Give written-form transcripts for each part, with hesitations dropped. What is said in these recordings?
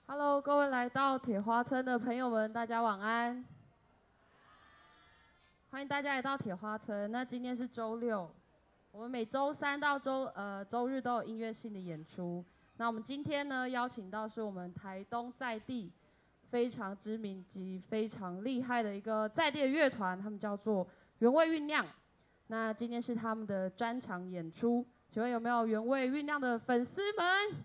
Hello，各位来到铁花村的朋友们，大家晚安。欢迎大家来到铁花村。那今天是周六，我们每周三到周日都有音乐性的演出。那我们今天呢，邀请到是我们台东在地非常知名及非常厉害的一个在地的乐团，他们叫做原味酝酿。那今天是他们的专场演出，请问有没有原味酝酿的粉丝们？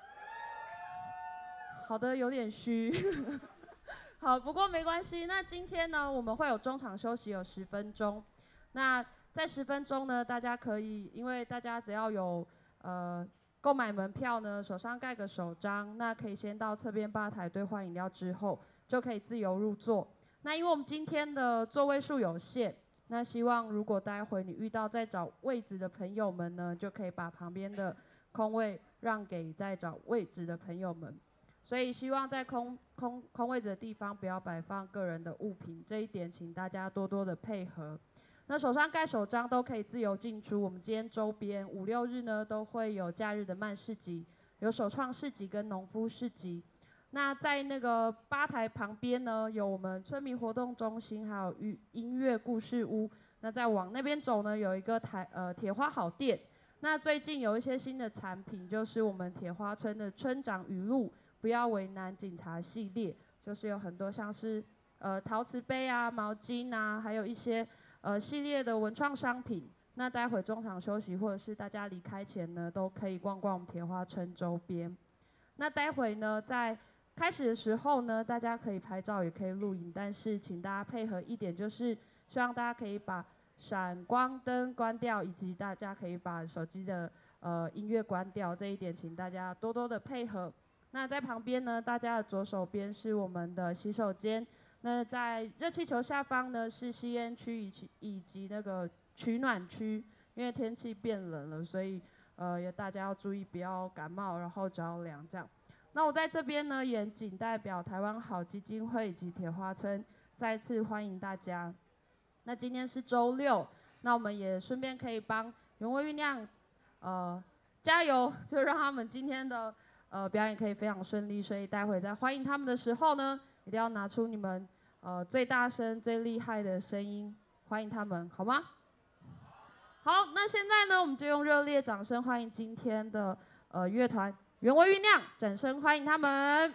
好的，有点虚。好，不过没关系。那今天呢，我们会有中场休息，有10分钟。那在10分钟呢，大家可以，因为大家只要有购买门票呢，手上盖个手章，那可以先到侧边吧台兑换饮料之后，就可以自由入座。那因为我们今天的座位数有限，那希望如果待会你遇到在找位置的朋友们呢，就可以把旁边的空位让给在找位置的朋友们。所以希望在空位置的地方不要摆放个人的物品，这一点请大家多多的配合。那手上盖手章都可以自由进出。我们今天周边5、6日呢都会有假日的慢市集，有手创市集跟农夫市集。那在那个吧台旁边呢，有我们村民活动中心，还有音乐故事屋。那再往那边走呢，有一个铁花好店。那最近有一些新的产品，就是我们铁花村的村长语录。不要为难警察系列，就是有很多像是陶瓷杯啊、毛巾啊，还有一些系列的文创商品。那待会中场休息或者是大家离开前呢，都可以逛逛我们铁花村周边。那待会呢，在开始的时候呢，大家可以拍照也可以录影，但是请大家配合一点，就是希望大家可以把闪光灯关掉，以及大家可以把手机的音乐关掉，这一点请大家多多的配合。那在旁边呢，大家的左手边是我们的洗手间。那在热气球下方呢是吸烟区以及那个取暖区，因为天气变冷了，所以也大家要注意不要感冒，然后着凉这样。那我在这边呢，也仅代表台湾好基金会以及铁花村再次欢迎大家。那今天是周六，那我们也顺便可以帮原味酝酿加油，就让他们今天的表演可以非常顺利，所以待会在欢迎他们的时候呢，一定要拿出你们最大声、最厉害的声音，欢迎他们，好吗？好，那现在呢，我们就用热烈掌声欢迎今天的乐团原味酝酿，掌声欢迎他们。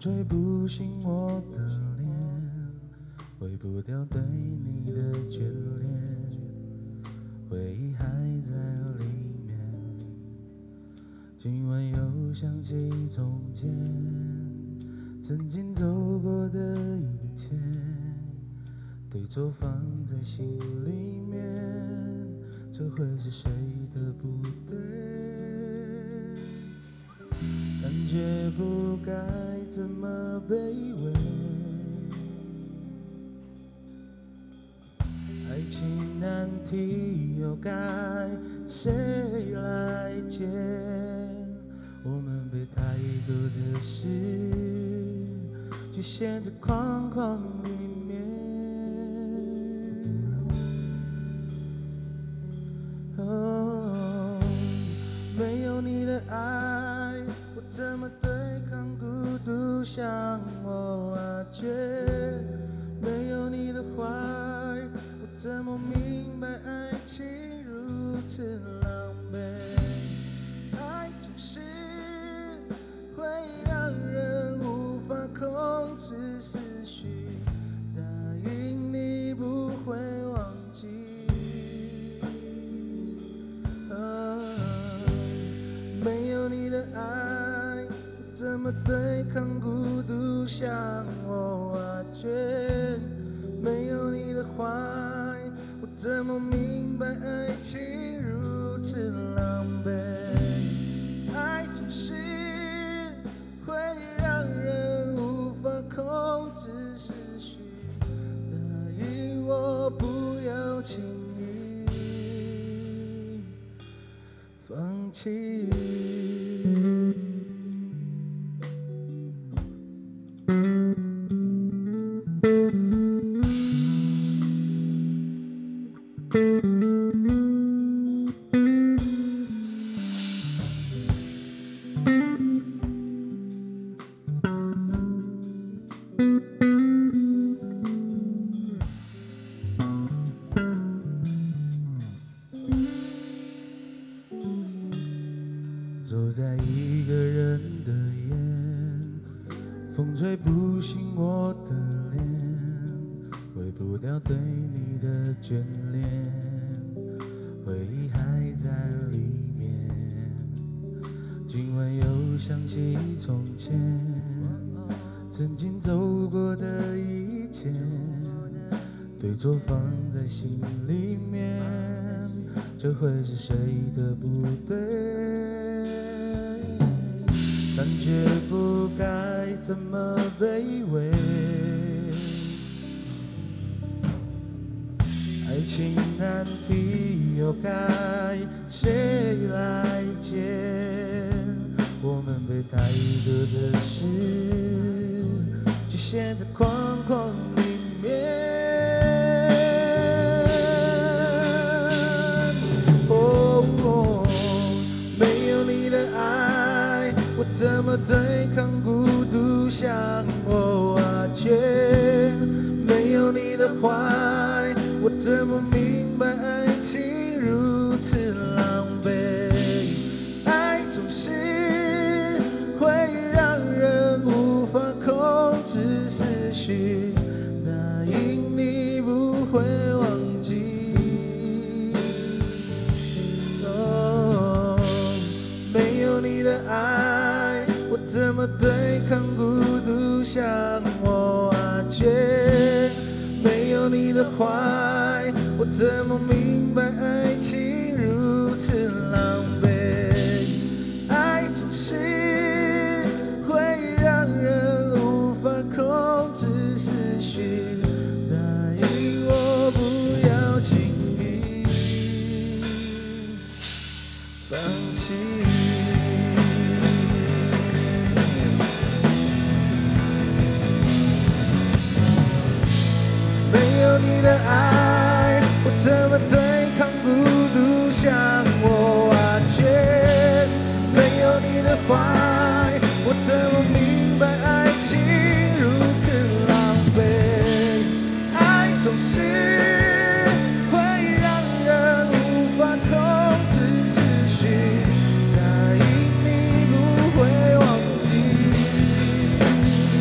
吹不醒我的脸，挥不掉对你的眷恋，回忆还在里面。今晚又想起从前，曾经走过的一切，对错放在心里面，这会是谁的不对？感觉不该这么卑微，爱情难题又该谁来解？我们被太多的事局限在框框里面。哦，没有你的爱，我怎么对抗孤独向我挖掘？没有你的怀，我怎么明白爱情如此狼狈？爱总是会让人无法控制思绪，答应你不会忘记。没有你的爱，我怎么对抗孤独向我挖掘？没有你的怀，我怎么明白爱情如此狼狈？爱总是会让人无法控制思绪，答应我不要轻易放弃。走在一个人的夜，风吹不醒我的脸，挥不掉对你的眷恋，回忆还在里面。今晚又想起从前，曾经走过的一切，对错放在心里面，这会是谁的不对？感觉不该这么卑微，爱情难题又该谁来解？我们被太多的事局限在框框里面。没有你的爱，我怎么对抗孤独向我挖掘？没有你的怀，我怎么明白爱情如此狼狈？爱总是会让人无法控制思绪，答应你不会忘记。没有你的爱，我怎么对抗孤独向我挖掘？没有你的怀，我怎么明白爱情如此狼狈？爱总是会让人无法控制思绪，答应我不要轻易放弃。没有你的爱，我怎么对抗孤独向我挖掘？没有你的怀，我怎么明白爱情如此狼狈？爱总是会让人无法控制思绪，答应你不会忘记。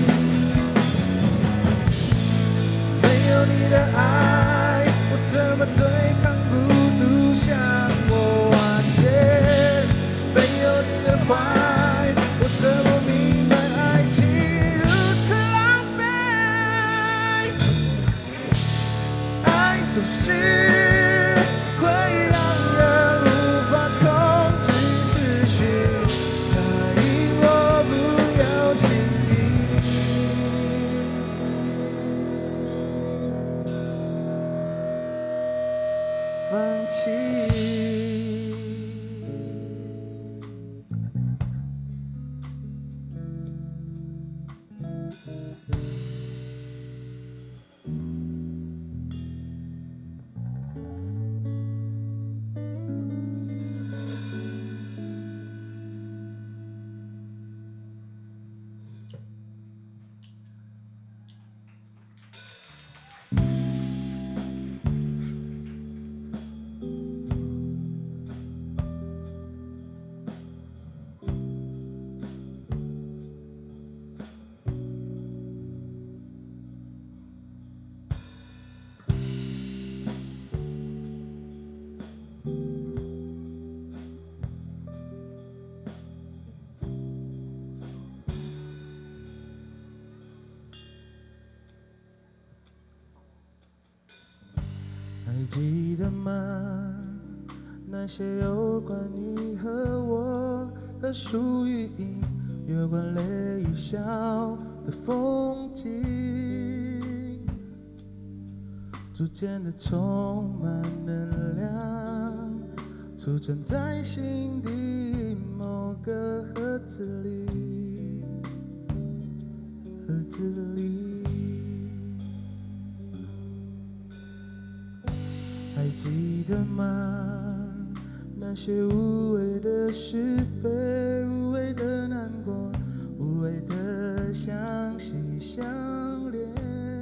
记得吗？那些有关你和我的属于你，有关泪与笑的风景，逐渐的充满能量，储存在心底某个盒子里，盒子里。还记得吗？那些无谓的是非，无谓的难过，无谓的相惜相恋，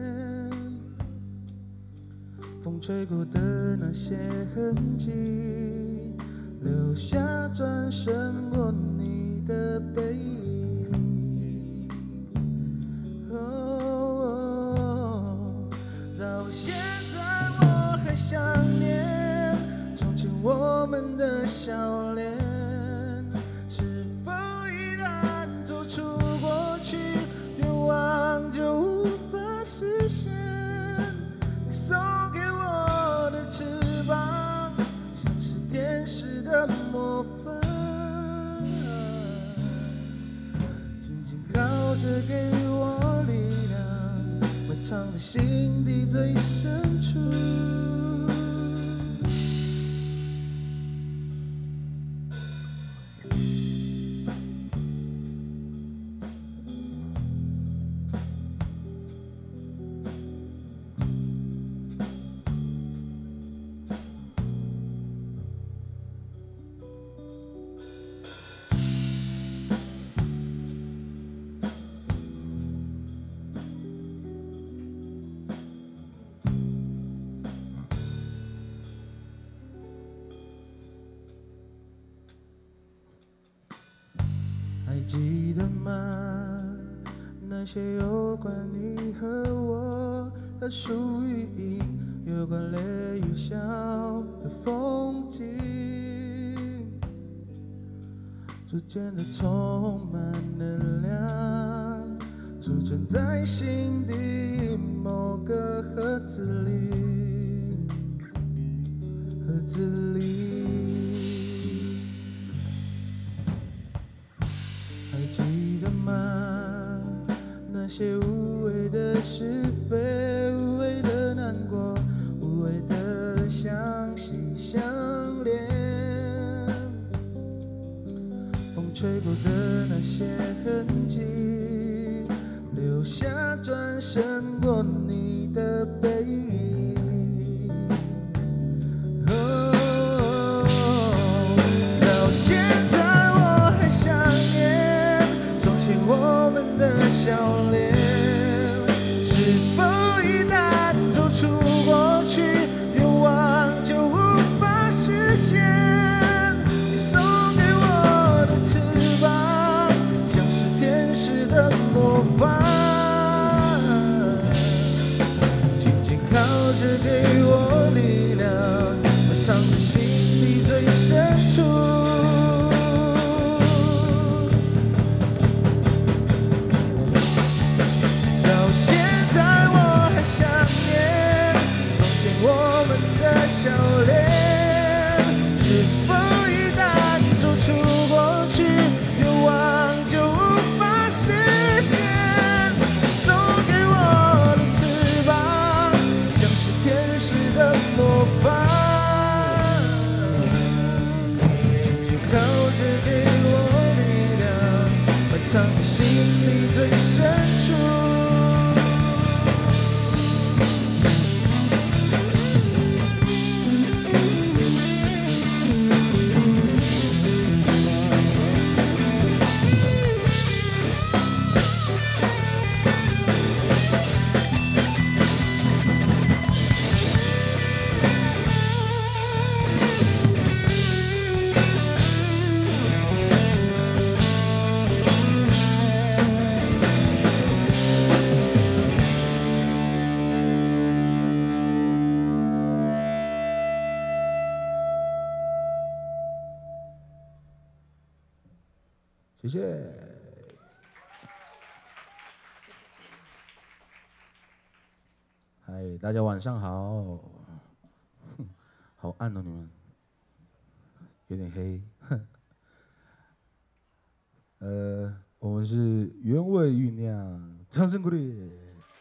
风吹过的那些痕迹，留下转身过你的背影。到现在我还想念从前我们的笑脸，是否依然走出过去，愿望就无法实现？你送给我的翅膀，像是天使的魔法，紧紧靠着给我力量，埋藏在心底最深处。还记得吗？那些有关你和我的属于你，有关泪与笑的风景，逐渐的充满能量，储存在心底某个盒子里，盒子里。还记得吗？那些无谓的是非，无谓的难过，无谓的相惜相恋，风吹过的那些痕迹，留下转身过你的背影。到现在我还想念我们的笑脸，是否一旦走出过去，愿望就无法实现？你送给我的翅膀，像是天使的魔法，紧紧靠着给我力量，埋藏在心底最深处。笑脸，是否一旦走出过去，愿望就无法实现？送给我的翅膀，像是天使的魔法，紧紧靠着给我力量，埋藏在心里最深处。谢谢。嗨，大家晚上好。 暗哦，你们有点黑。我们是原味酝酿，掌声鼓励。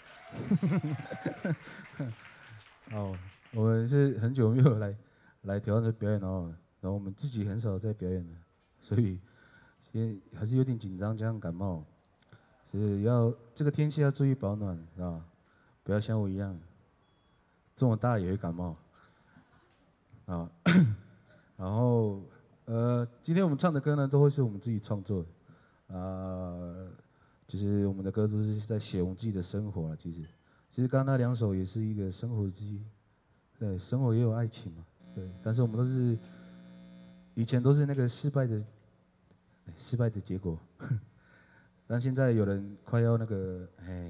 哦，我们是很久没有来台湾的表演哦，然后我们自己很少在表演了，所以现在还是有点紧张，加上感冒，所以这个天气要注意保暖，知道吧？不要像我一样，这么大也会感冒。啊，然后今天我们唱的歌呢，都会是我们自己创作的，就是我们的歌都是在写我们自己的生活了。其实刚刚那2首也是一个生活之一，对，生活也有爱情嘛，对。但是我们以前都是那个失败的结果，但现在有人快要那个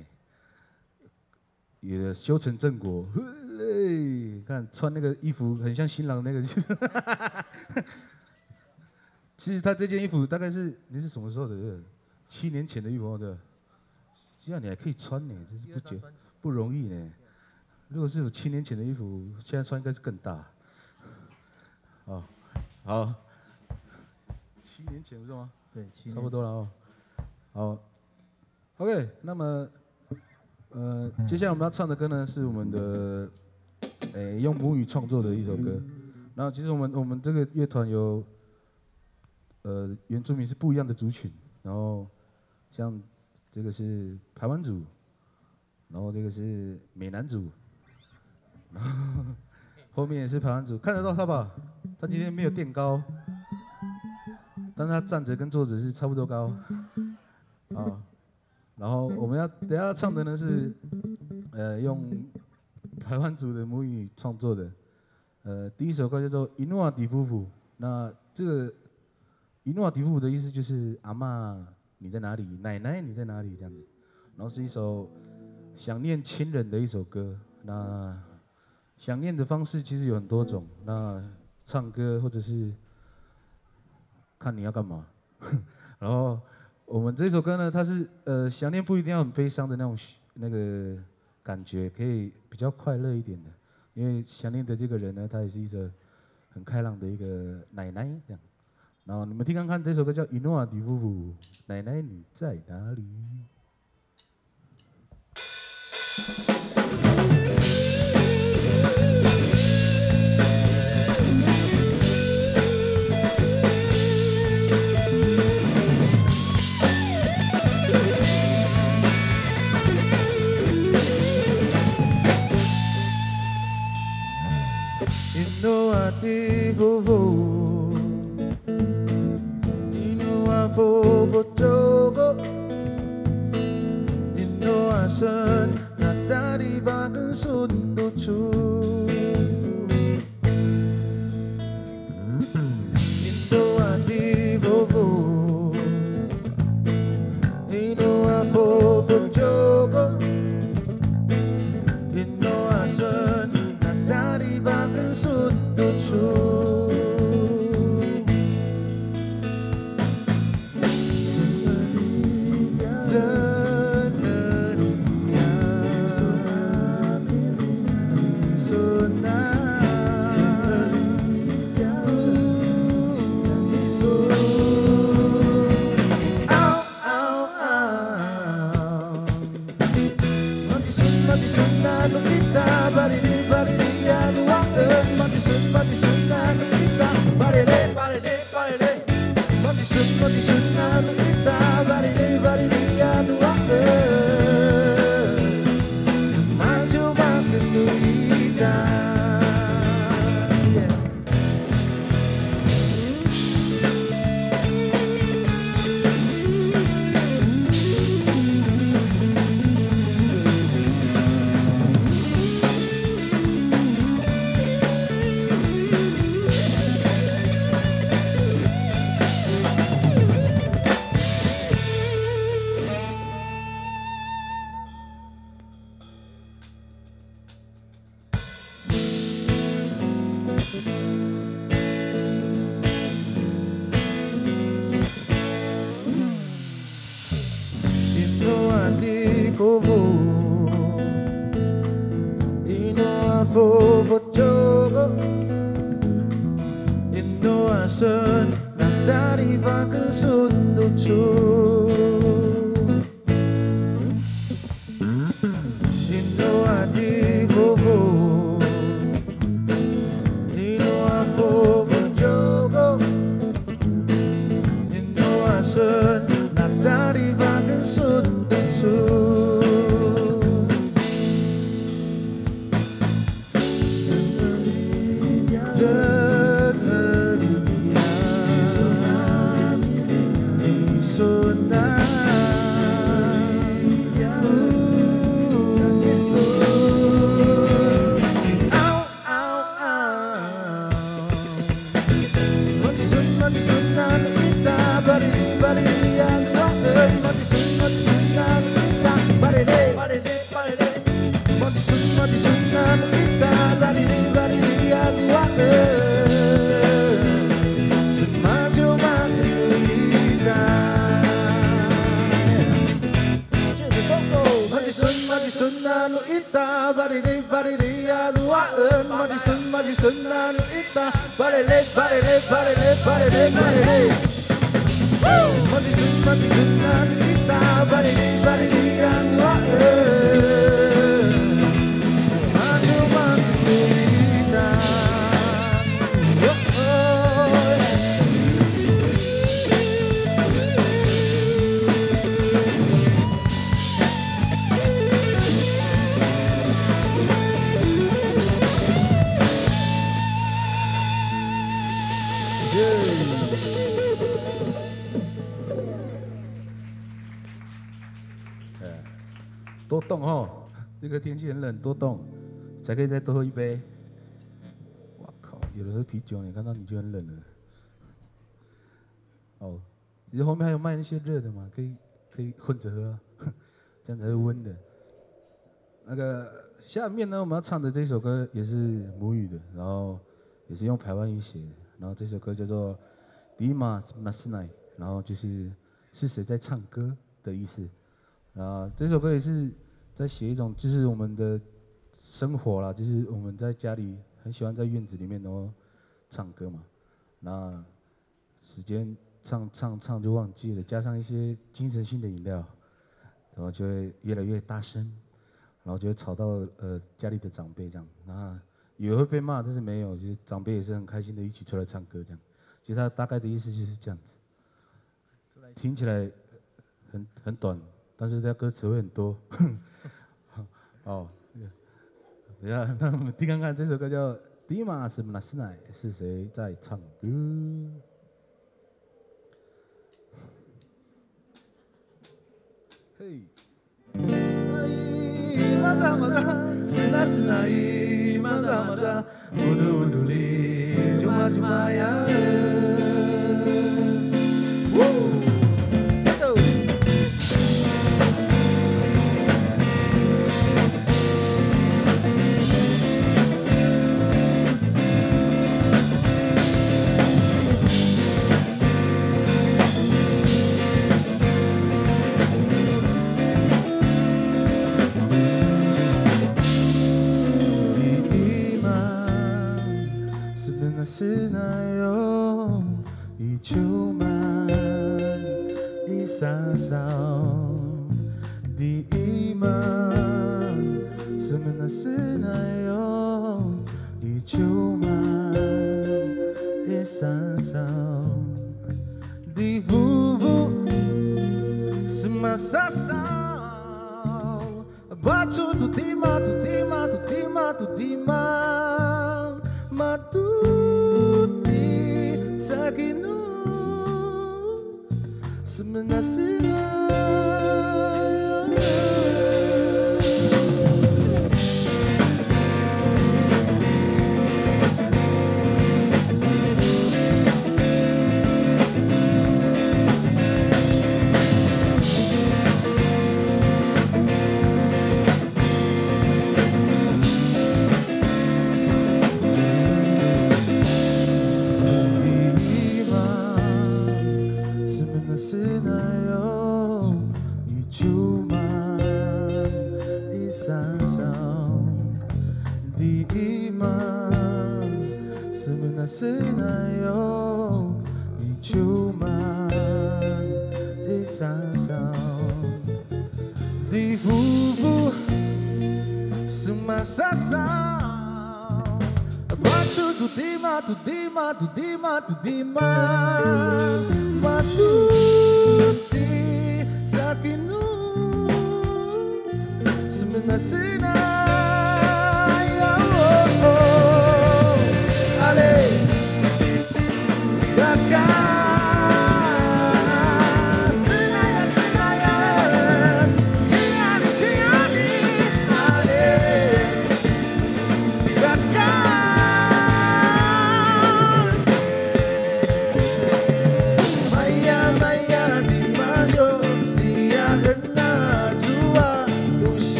也修成正果。看穿那个衣服很像新郎那个，其实他这件衣服大概你是什么时候的？7年前的衣服，对。这样你还可以穿呢，这是不容易呢。如果是有7年前的衣服，现在穿应该是更大。哦，好，7年前不是吗？ 对，7年差不多了哦。好 ，OK， 那么接下来我们要唱的歌呢，是我们的用母语创作的一首歌。然后其实我们这个乐团有原住民是不一样的族群，然后像这个是排湾族，然后这个是闽南族，然后后面也是排湾族，看得到他吧？他今天没有垫高，但是他站着跟坐着是差不多高，啊。然后我们等一下唱的呢是用台湾族的母语创作的，第一首歌叫做《伊努瓦迪夫妇》。那这个伊努瓦迪夫妇的意思就是阿嬷你在哪里，奶奶你在哪里这样子。然后是一首想念亲人的一首歌。那想念的方式其实有很多种，那唱歌或者是看你要干嘛。然后我们这首歌呢，它是想念不一定要很悲伤的那个感觉，可以比较快乐一点的。因为想念的这个人呢，他也是一个很开朗的一个奶奶这样。然后你们听看看，这首歌叫《伊诺瓦迪夫妇》，奶奶你在哪里？ You know I did for You know I fall for Jogo. You know I should not that if I can soon the truth.多动哦，这个天气很冷，多动，才可以再多喝一杯。我靠，有人喝啤酒，你看到你就很冷了。哦，其实后面还有卖那些热的嘛，可以混着喝啊，这样才是温的。那个下面呢，我们要唱的这首歌也是母语的，然后也是用排湾语写的，然后这首歌叫做《Dima Nasnai》，然后就是谁在唱歌的意思。啊，这首歌也是在写一种，就是我们的生活啦，就是我们在家里很喜欢在院子里面然后唱歌嘛，那时间唱就忘记了，加上一些精神性的饮料，然后就会越来越大声，然后就会吵到家里的长辈这样，那也会被骂，但是没有，就是长辈也是很开心的一起出来唱歌这样，其实他大概的意思就是这样子，听起来很短。但是它歌词会很多，哦，等一下，那我们听看看这首歌叫《Dima Nasnai》，是谁在唱歌？嘿。Maza sina sina maza udu li cuma ya. Senayo icuman isasau di iman semena senayo icuman isasau di vuvu semasasau batu tu tima matu Sakinu semenasina Senayo icuman 的夫妇semasa sao Batu tu di ma tu di ma tu di ma tu di ma Matu di sakinu Semenasina ya Ale kakak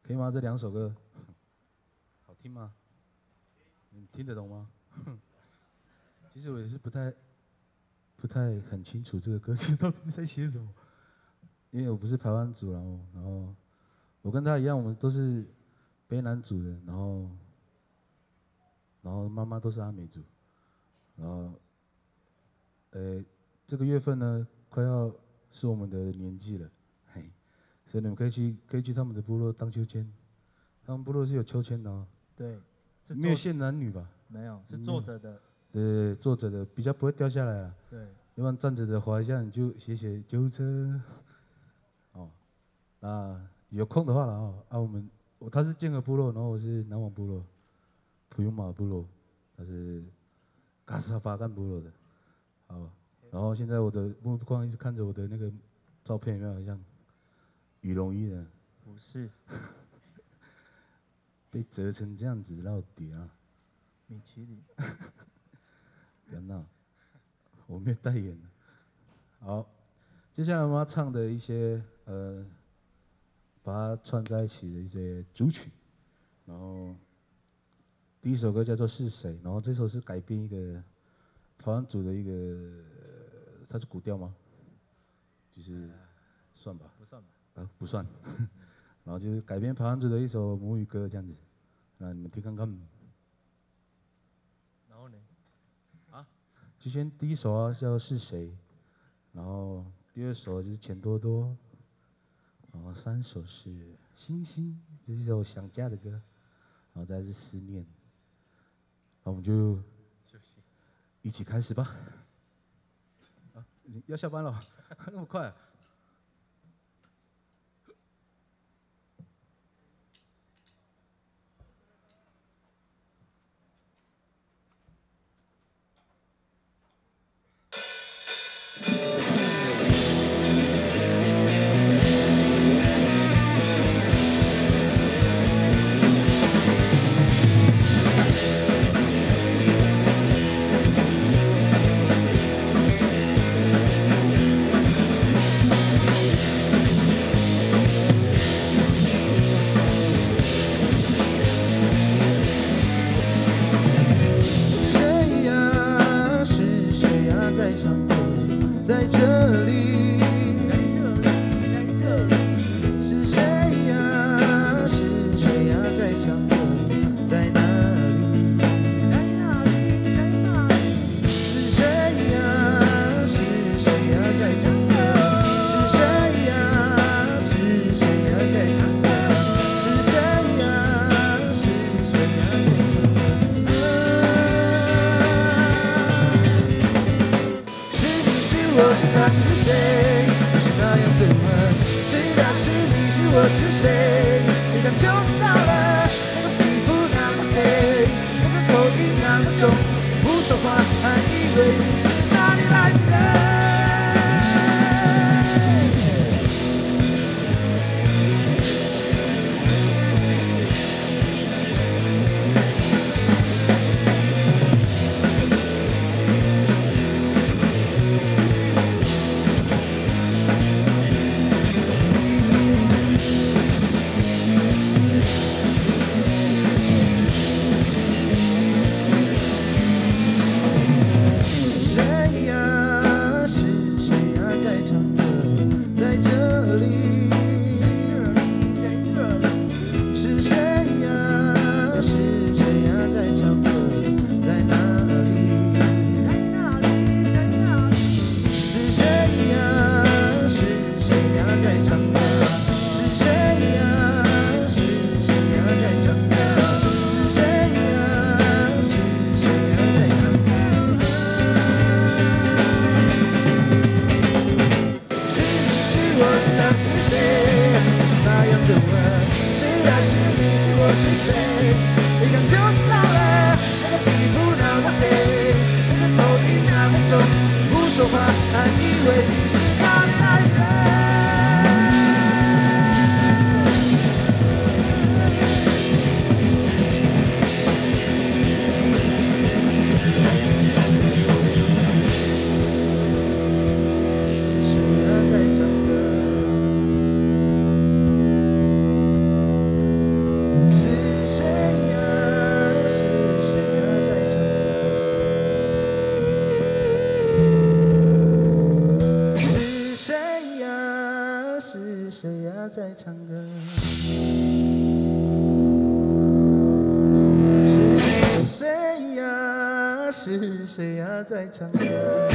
可以吗？这2首歌好听吗？你听得懂吗？其实我也是不太很清楚这个歌词到底在写什么，因为我不是排湾族，然后我跟他一样，我们都是卑南族的，然后妈妈都是阿美族，然后这个月份呢快要是我们的年纪了，嘿，所以你们可以去他们的部落荡秋千，他们部落是有秋千的哦。 对，是没有限男女吧？ 没有，是坐着的。 对，坐着的比较不会掉下来啊。 对， 要不然站着的滑一下你就写救护车。哦，那有空的话了哦，他是建和部落，然后我是南王部落，普悠玛部落，他是嘎斯法干部落的。好，然后现在我的目光一直看着我的那个照片，有没有很像羽绒衣的？ 不是。 被折成这样子，到底啊？ 米其林。 不要闹，我没有代言。好，接下来我们要唱的一些把它串在一起的一些主曲，然后第一首歌叫做《是谁》，然后这首是改编一个台湾组的一个，它是古调吗？就是算吧。 不算吧。 不算。然后就是改编台湾组的一首母语歌这样子，那你们听看看。 然后呢？ 就先第一首啊叫《是谁》，然后第2首就是《钱多多》，然后3首是《星星》，这是一首想家的歌，然后再是《思念》，那我们就一起开始吧。啊，你要下班了？那么快啊？ 是谁呀在唱歌？是谁呀？是谁呀在唱歌？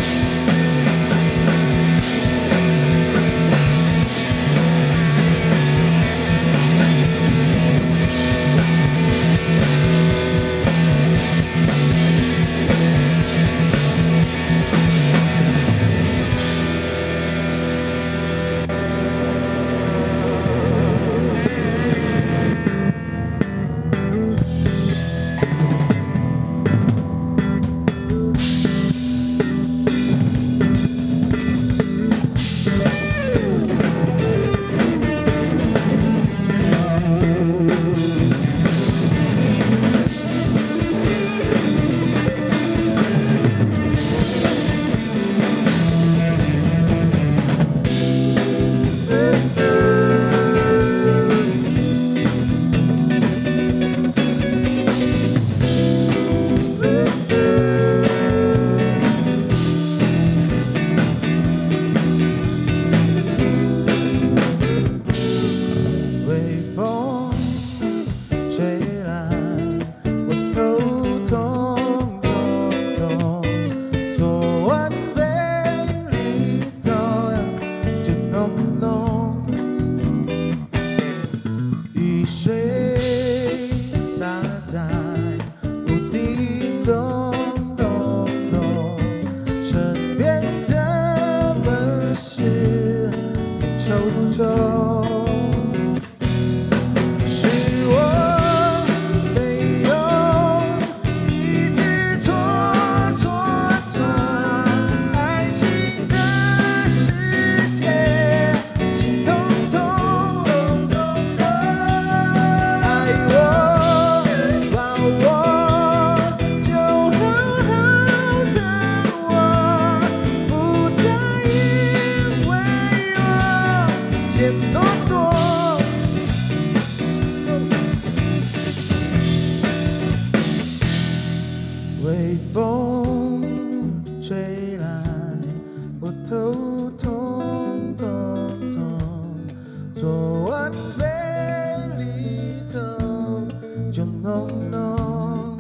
微风吹来，我头痛痛痛。昨晚杯里头就浓浓，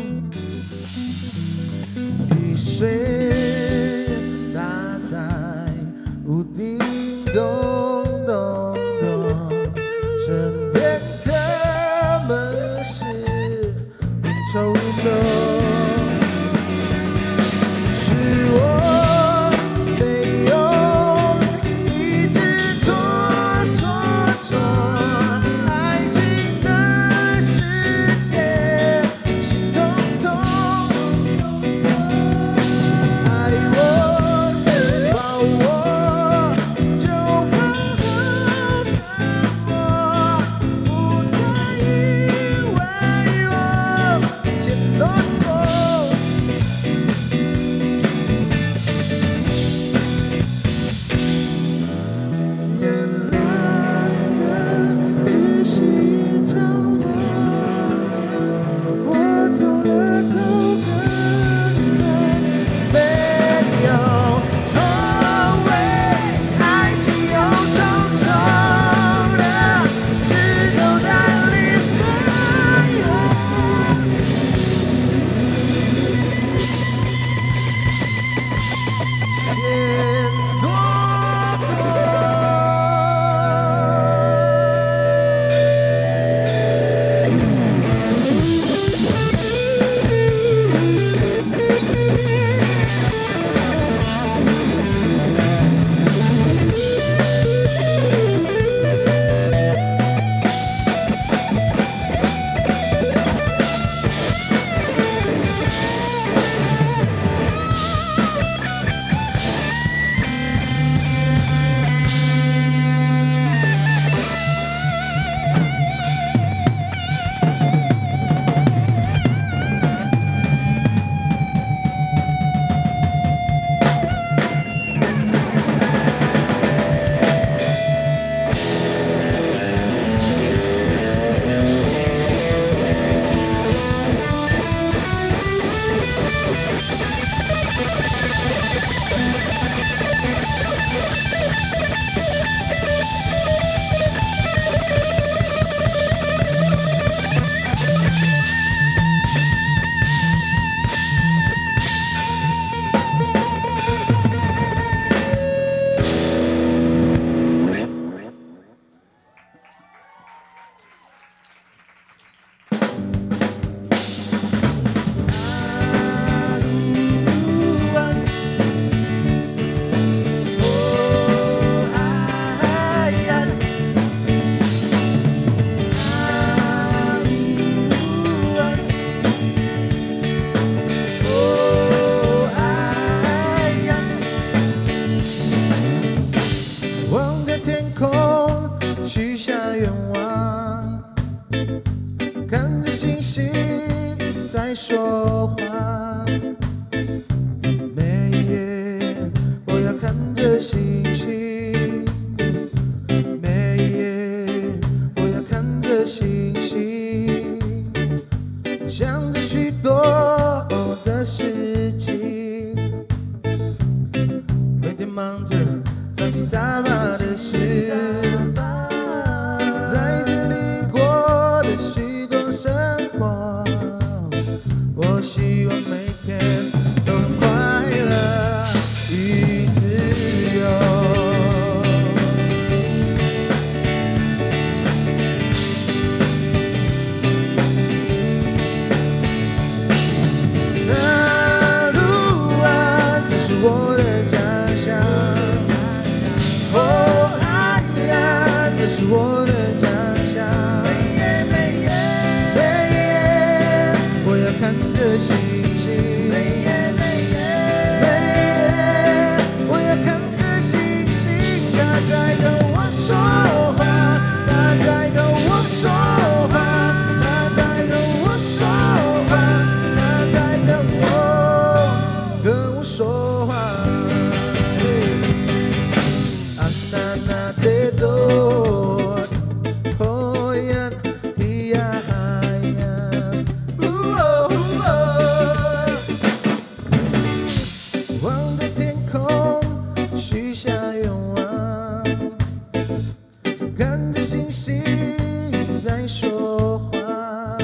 雨水打在屋顶，咚咚咚。身边的门是冷飕飕。 错。 看着星星在说话，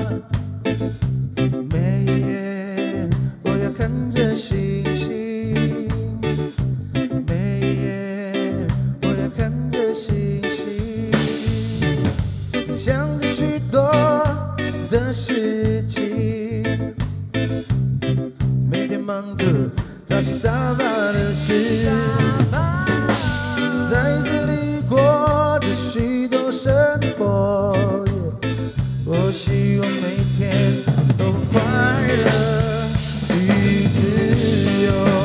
每夜我要看着星星，每夜我要看着星星，想着许多的事情，每天忙着杂七杂八的事，在这里过着许多生活，我希望每天都快乐与自由。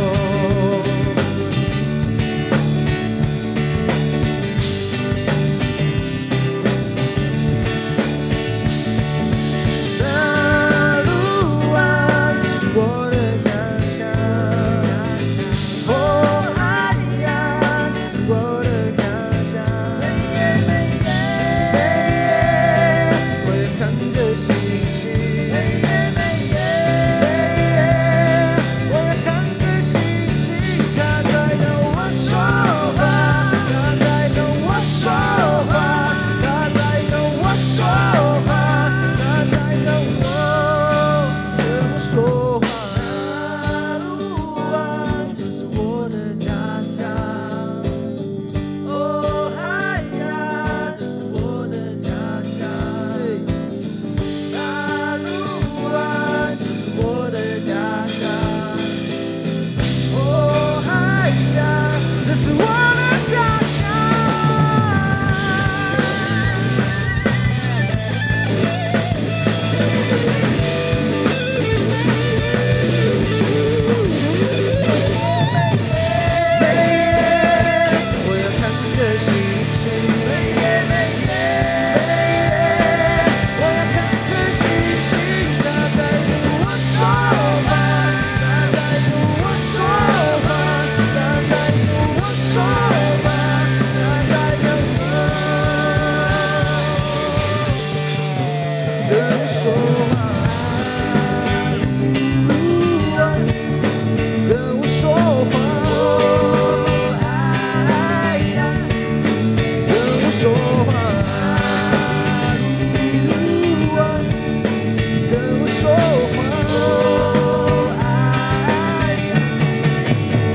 大陆啊，这是我的家乡。哦，爱呀，这是我的家乡。我要看着星星，我要看着星星，它在跟我说话，它在跟我说话，它在跟我说话，它在跟我说话。大陆啊，这是我的家乡。哦，海呀，这是我的家乡。大陆啊，这是我的家乡。哦，海呀，这是我的家乡。我要看着星星，我要看着星星，它在跟我说话，它在跟我说话，它在跟我说话，它在跟我说话。跟我说话，爱呀，跟我说话，跟我说话，爱呀。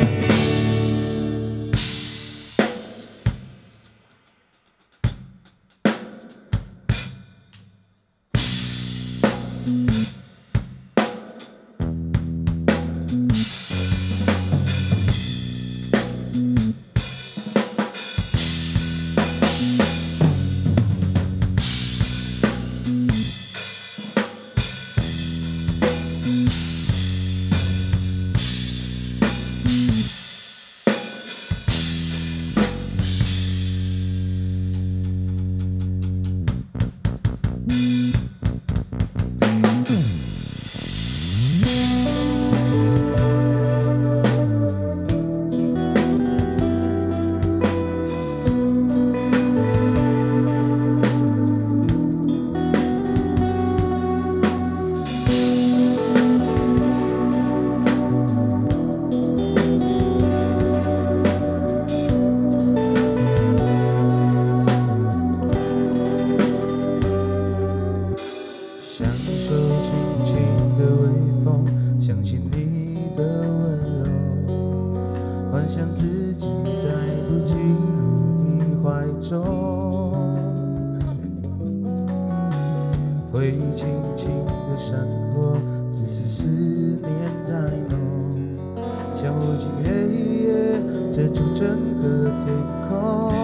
享受轻轻的微风，想起你的温柔，幻想自己再度进入你怀中，回忆轻轻的闪过，只是思念太浓，像无尽黑夜遮住整个天空。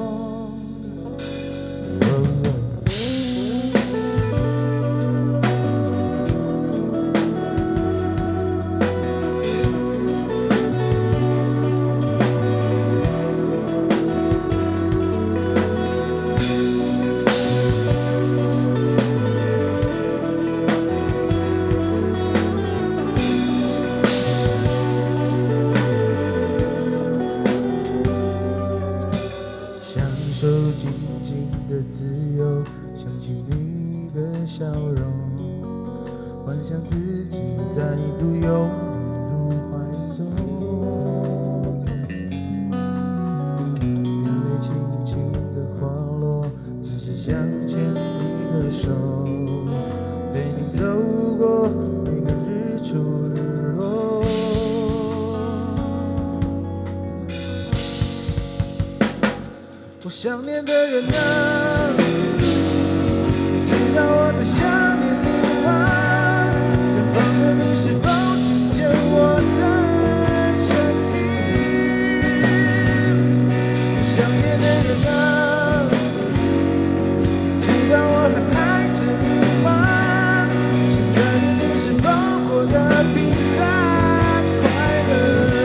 手紧紧的自由，想起你的笑容，幻想自己再度拥你入怀中，眼泪轻轻的滑落， 想牵你的手，陪你走过每个日出日落。我想念的人啊，你知道我在想念你吗？远方的你是否听见我的声音？我想念的人啊，你知道我还爱着你吗？现在的你是否过得平安快乐？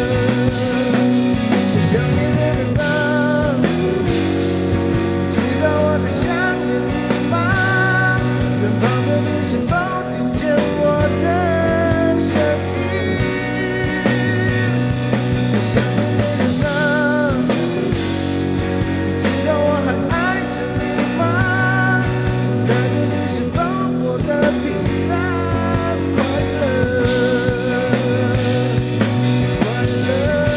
我想念的人啊，知道我在想念你吗？远方的你是否听见我的声音？我想念的人啊，你知道我还爱着你吗？现在的你是否过得平安快乐？快乐，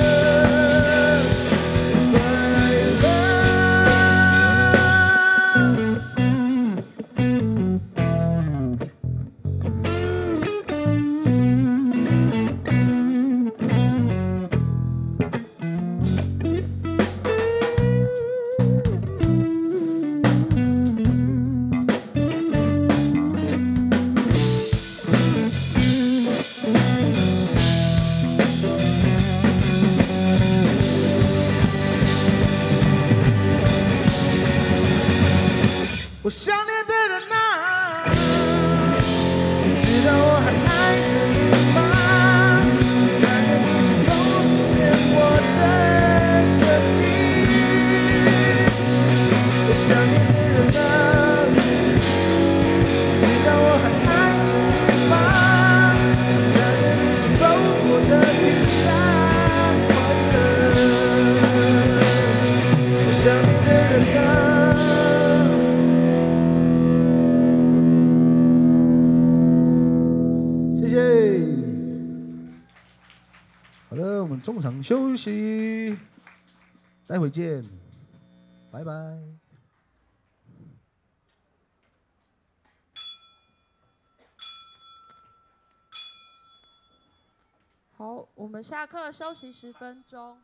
我想念的人啊，你知道我还爱着你吗？现在的你是否听见我的声音？我想念的人啊，你知道我还爱着你吗？现在的你是否过得平安快乐？我想念的人啊。谢谢。好了，我们中场休息，待会见，拜拜。 好，我们下课休息10分钟。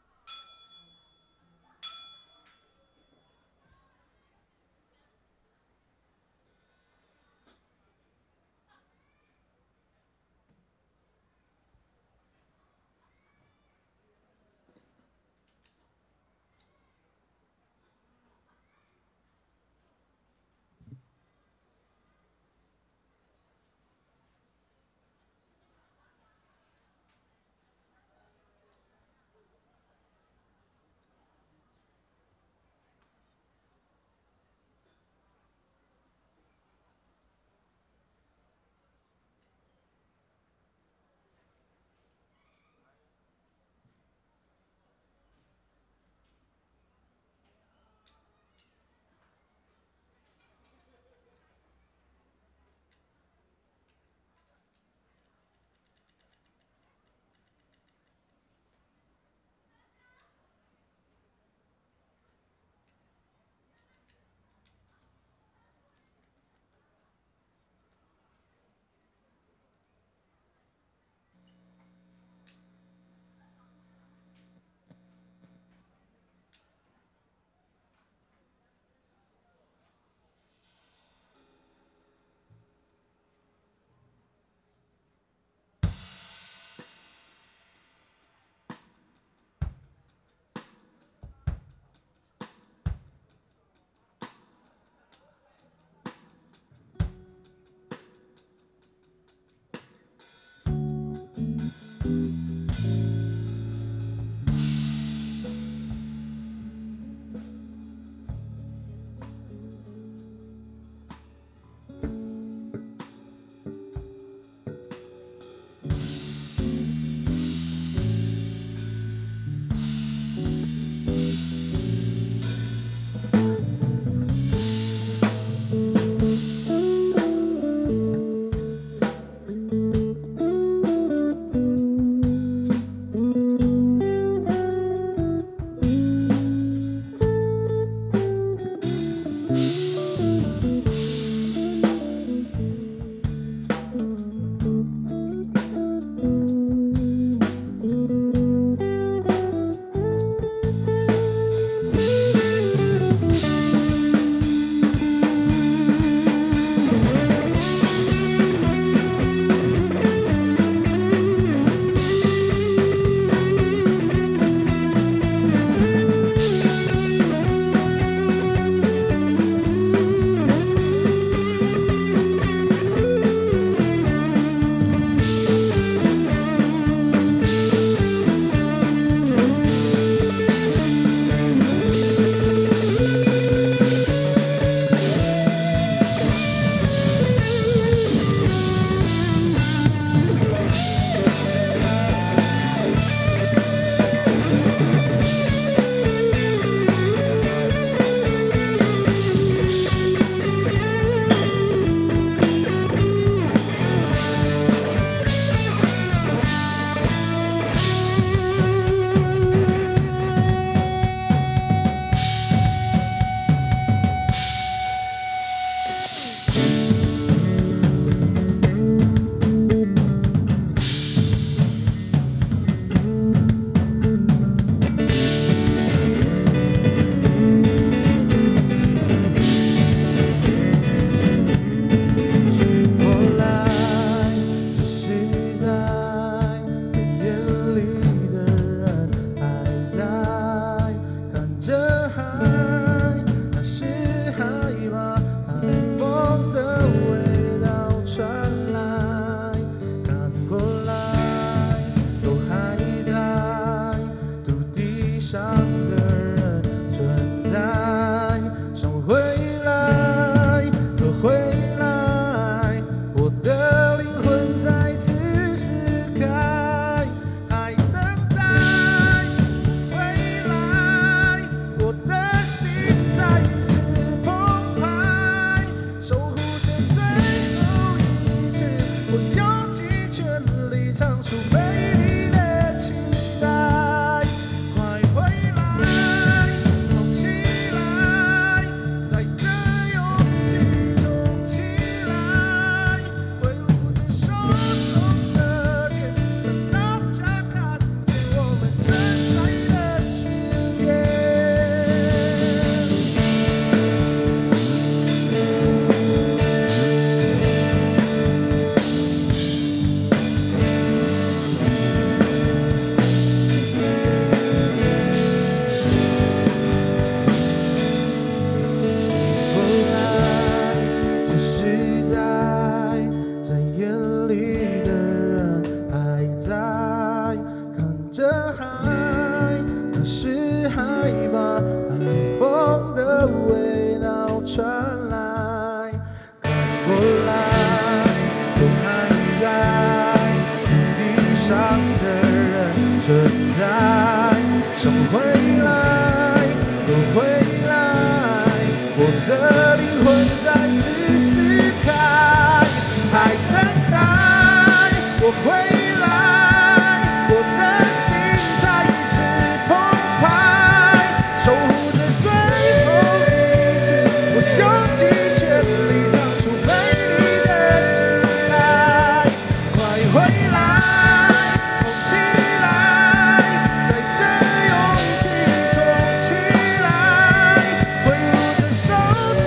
手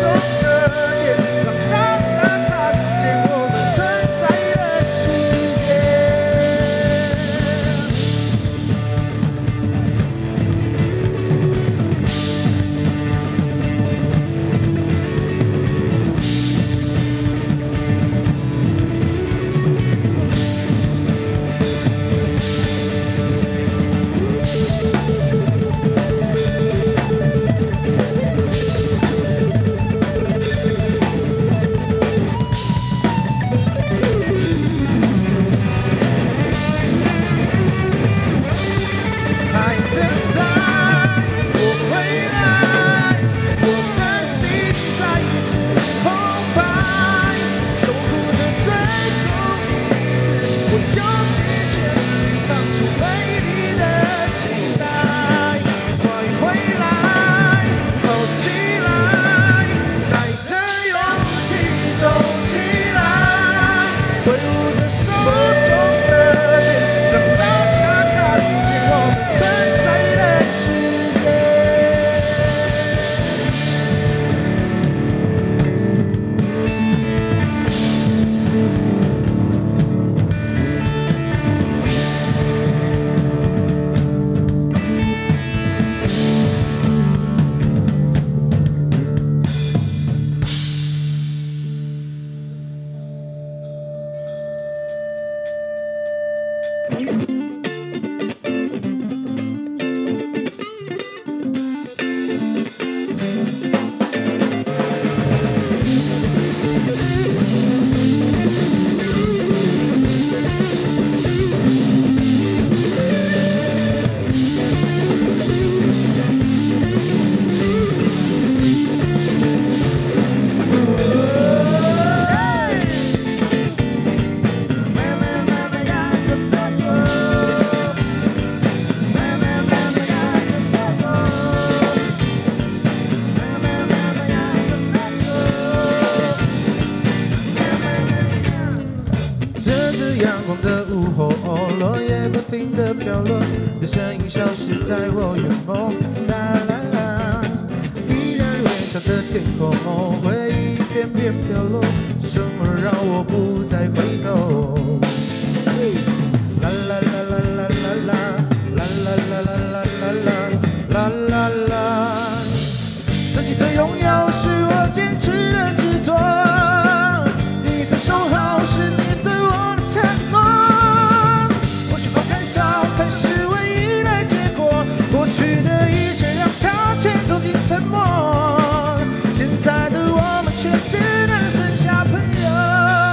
叶不停地飘落，你的身影消失在我眼眸。啦啦啦，依然微笑的天空，回忆片片飘落，是什么让我不再回头？啦啦啦啦啦啦啦啦啦啦啦啦啦啦，曾经的拥有是我坚持的执着，你的守候是你对我的承诺。或许放开手才是唯一的结果，过去的一切让它全走进沉默，现在的我们却只能剩下朋友。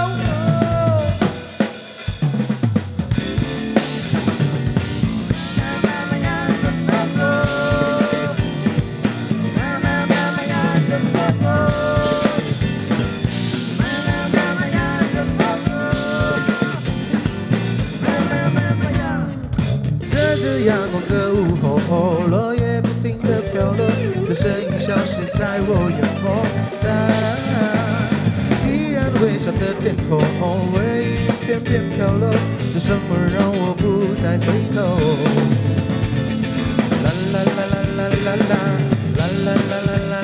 阳光的午后，落叶不停地飘落，你的身影消失在我眼眸。依然微笑的天空，回忆片片飘落，是什么让我不再回头？啦啦啦啦啦啦啦啦啦啦啦啦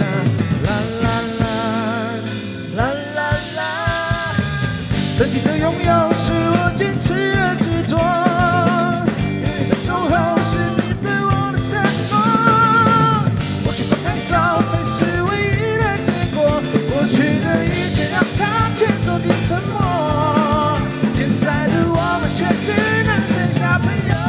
啦啦啦，曾经的拥有是我坚持的执着。守候是你对我的承诺，或许放开手才是唯一的结果。过去的一切让它全走进沉默，现在的我们却只能剩下朋友。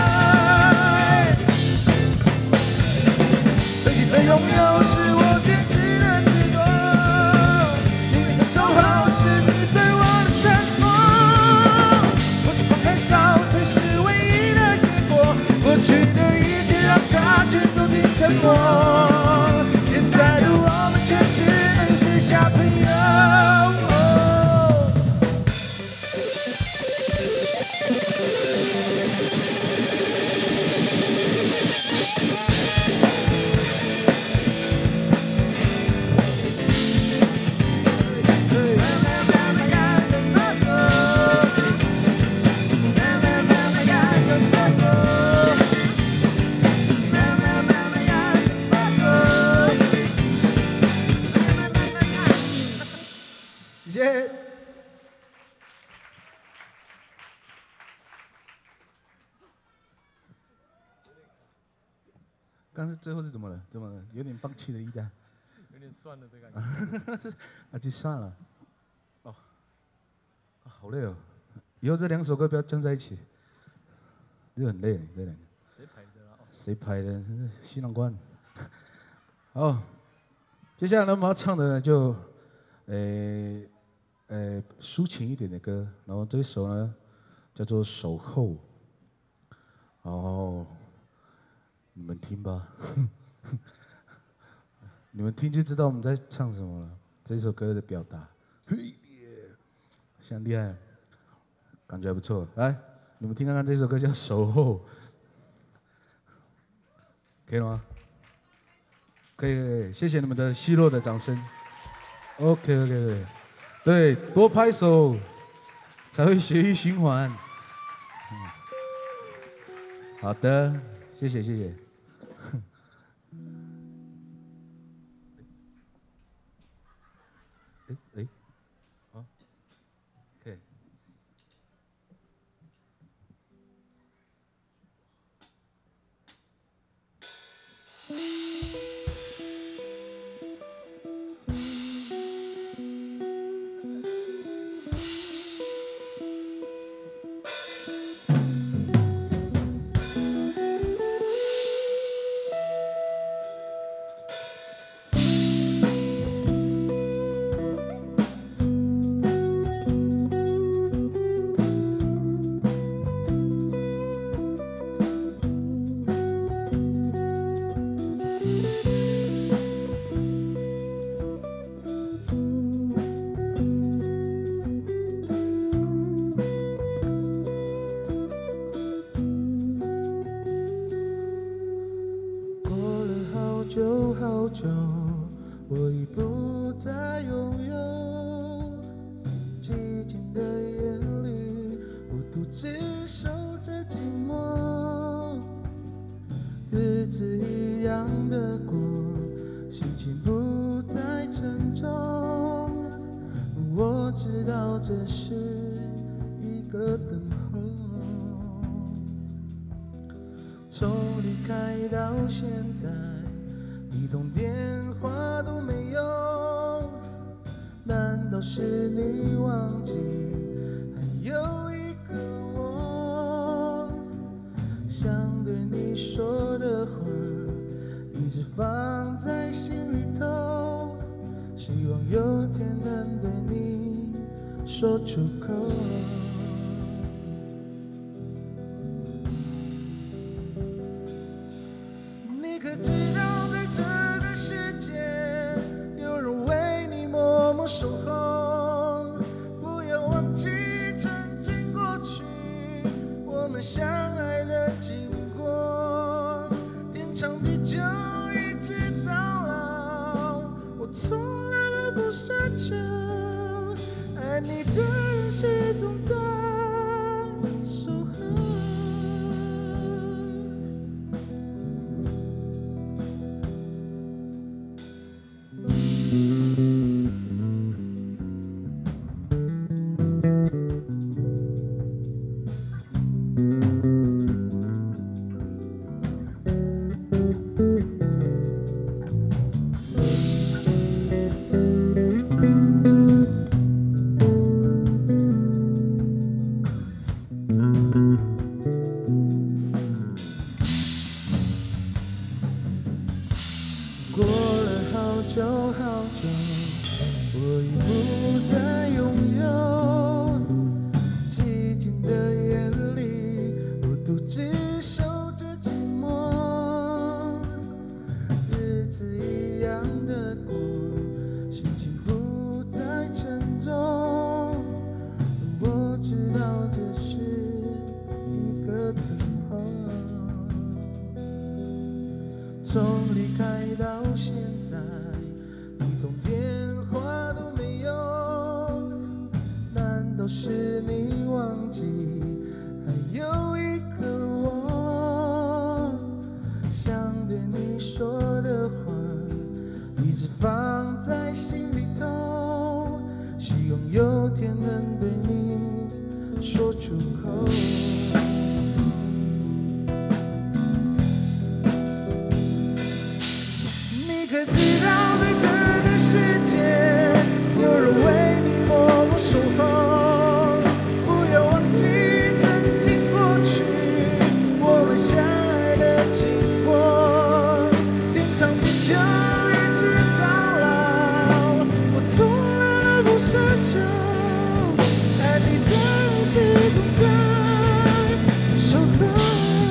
曾经的拥有是我坚持的执着，你的守候是你对我的承诺，或许放开手才是唯一的结果。过去的一切让它全都进沉默，现在的我们却只能剩下朋友。谢谢。刚才最后是怎么了？怎么了？有点放弃了一点， 有点酸了的感觉。 啊，就算了。哦，好累哦。以后这两首歌不要将在一起，这很累，这两个。 谁排的啊？ 谁排的？西南关。好，接下来呢，我们要唱的就，抒情一点的歌，然后这一首呢叫做《守候》，然后你们听吧，你们听就知道我们在唱什么了。这首歌的表达，嘿耶，现在厉害，感觉还不错。来，你们听看看这首歌叫《守候》，可以了吗？可以，谢谢你们的奚落的掌声。OK， 对，多拍手才会血液循环。好的，谢谢。好 ，OK。好久，我已不再拥有。寂静的夜里，我独自守子一样的过，心情不再沉重。我知道这是一个等候，从离开到现在，一通电话都没有。难道是你忘记还有一个我？想对你说的话一直放在心里头，希望有天能对你说出口。你可知道在这个世界有人为你默默守候，不要忘记曾经过去我们相爱的经过，天长地久一直到老，我从来都不奢求，爱你的人始终在守候。过了好久好久，我已不再拥有。寂静的夜里，我独自守着寂寞。日子一样的过，心情不再沉重。我知道这是一个等候。从离开到现在，一通电话都没有。难道是你忘记还有一个我？想对你说的话一直放在心里头，希望有天能对你说出口。你可知道在这个世界有人为你默默守候，不要忘记曾经过去我们相爱的经过，天长地久一直到老，我从来都不奢求，爱你的人始终在守候。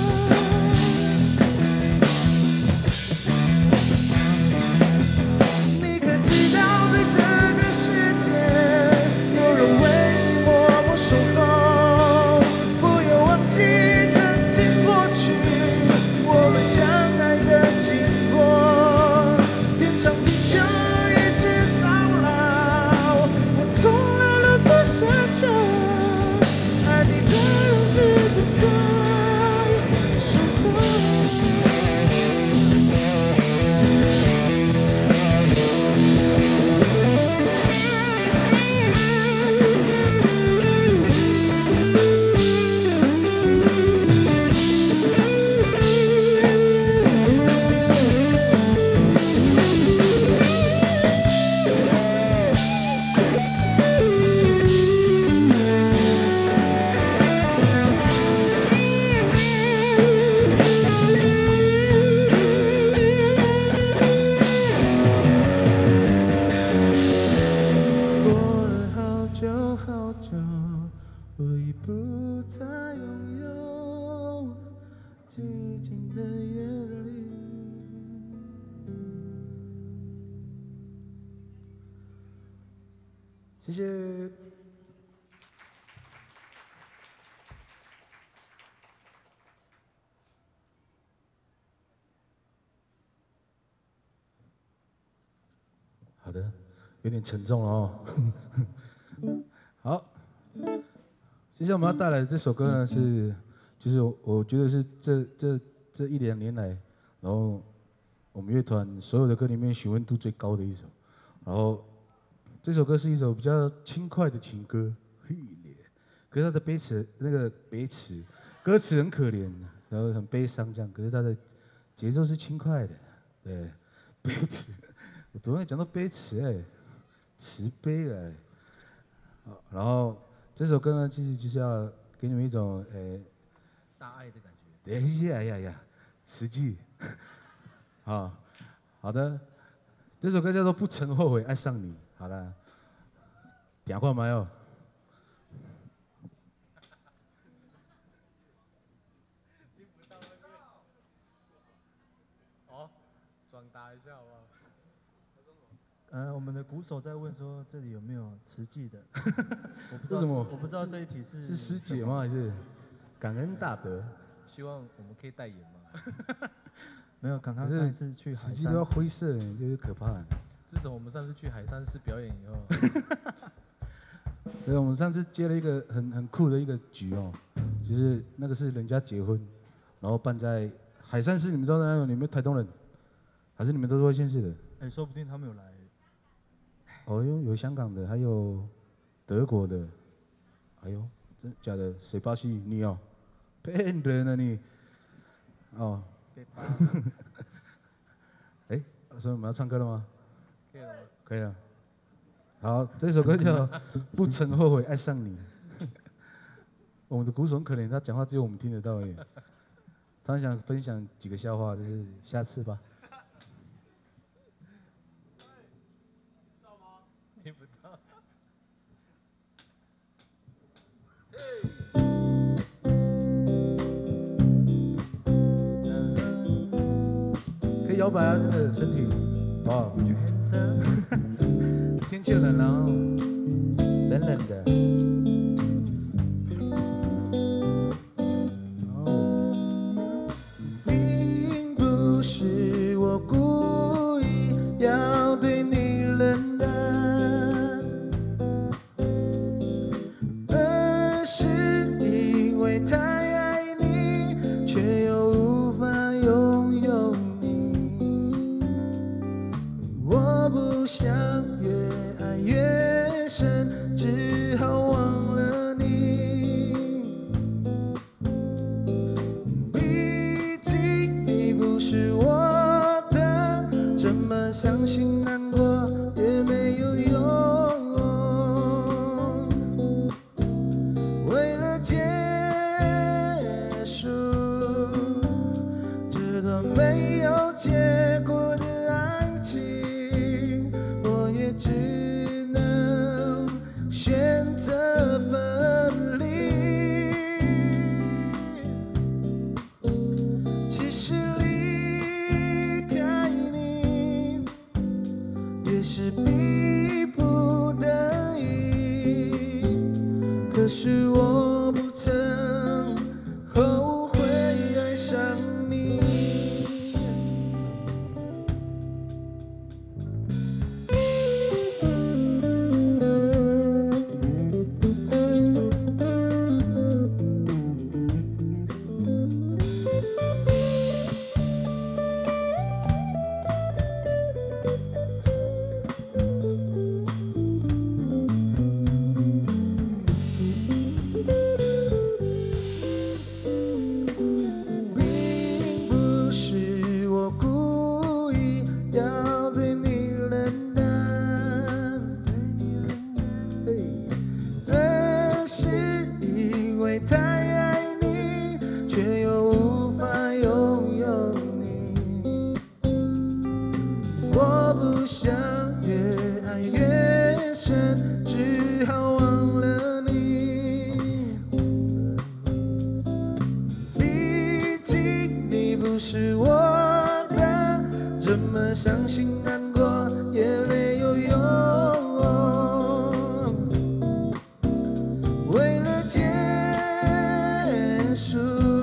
我已不再拥有寂静的夜里。谢谢。好的，有点沉重了哦。好。接下来我们要带来的这首歌呢，就是我觉得是这1-2年来然后我们乐团所有的歌里面询问度最高的一首。然后这首歌是一首比较轻快的情歌，嘿咧，可是它的歌词很可怜，然后很悲伤这样，可是它的节奏是轻快的，对，悲词，我昨天讲到悲词哎，慈悲哎，然后这首歌呢，其实就是要给你们一种大爱的感觉。 哎呀，实际，好的，这首歌叫做《不曾后悔爱上你》，好了，听看没有？ 哦，转达一下好不好？ 我们的鼓手在问说这里有没有慈济的？我不知道， 为什么我不知道这一题是师姐吗？还是感恩大德？ 希望我们可以代言吗？ 没有，刚刚上一次去海山实际都要灰色，就是可怕。 自从我们上次去海山市表演以后， 所以我们上次接了一个很酷的一个局哦，就是那个是人家结婚，然后办在海山市，你们知道那有你们台东人，还是你们都是外县市的？ 说不定他们有来。 哦哟，有香港的，还有德国的，哎呦，真假的？谁巴西？你哦，骗人啊你！哦，哎，所以我们要唱歌了吗？ 可以了吗？ 可以了。好，这首歌叫《不曾后悔爱上你》。我们的鼓手很可怜，他讲话只有我们听得到而已。他很想分享几个笑话，就是下次吧。 听不到。 可以摇摆啊，这个身体，哦。天气冷了哦，冷冷的。哦，并不是我故意要对你冷淡，而是因为太爱你，却又无法拥有你。我不想越爱越深，只好忘了你。毕竟你不是我的，怎么伤心难过也没有用。为了结束这段没有结果的爱情，我也只能选择分离。其实离开你也是逼不得已，可是我不曾后悔爱上你。并不是我故意要对你冷淡，而是因为太爱你，却又无法拥有你。我不想越爱越深，只好忘了你。毕竟你不是我的，怎么伤心难过也没有用。为了结束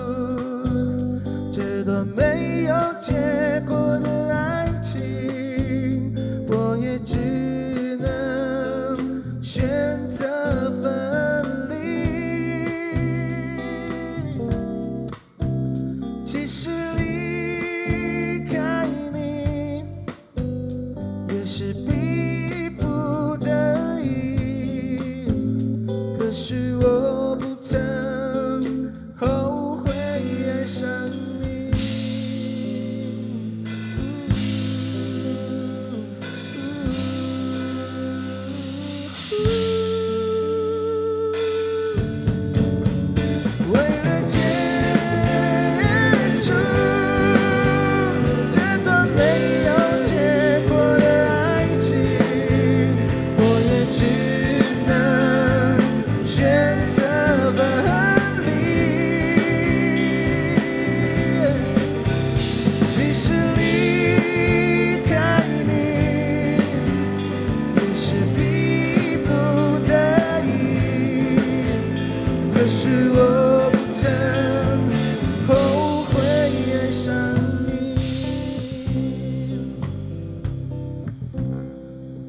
这段没有结果的爱情，我也只能选择分离。其实离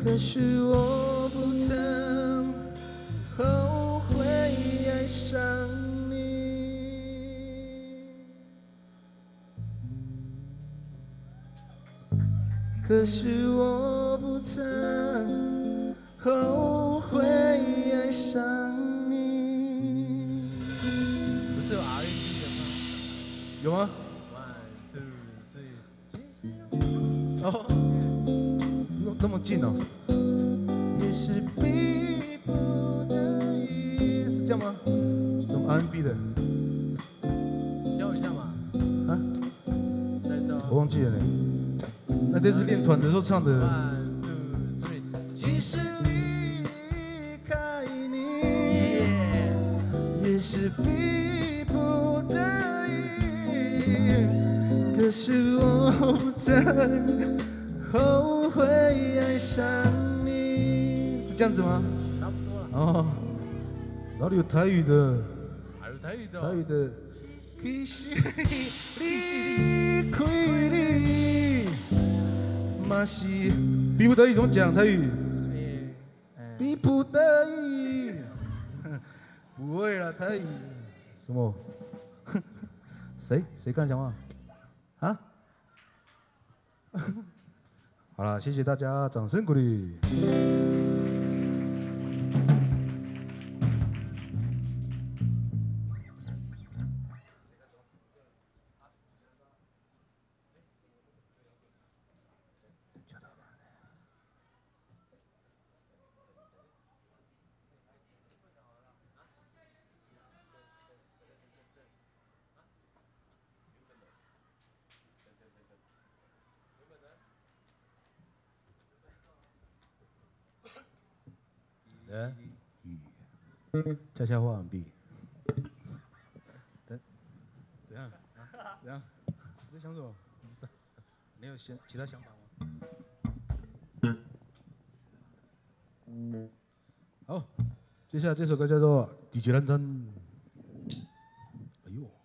可是我不曾后悔爱上你，可是我不曾后悔爱上你。 不是有 R&B 的吗？ 有吗？ 1 2 3， 哦，那么近哦。也是逼不得已，是这样吗？什么 R&B 的？ 教我一下嘛。 啊？ 再一次哦。 我忘记了呢。那这是练团的时候唱的。 1 2 3， 其实离开你也是逼不得已，可是我不曾后悔爱上你，是这样子吗？ 差不多了。 哦，哪里有台语的？ 还有台语的哦。 台语的。其实离开你，嘛是逼不得已怎么讲台语？逼不得已，不会了，台语什么？谁刚讲话？啊？好了，谢谢大家，掌声鼓励。悄悄话完毕。怎样？啊？怎样？你在想什么？你有其他想法吗？好，接下来这首歌叫做《地球认真》。哎呦！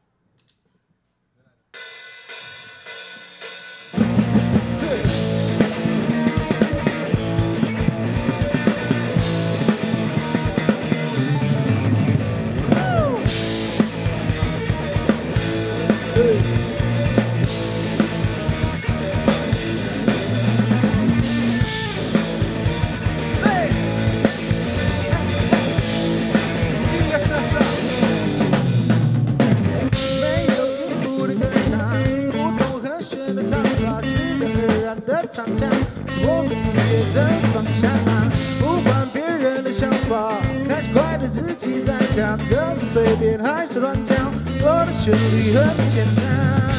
唱腔是我们音乐的方向，不管别人的想法，开始快乐自己在讲，歌词随便还是乱讲，我的旋律很简单。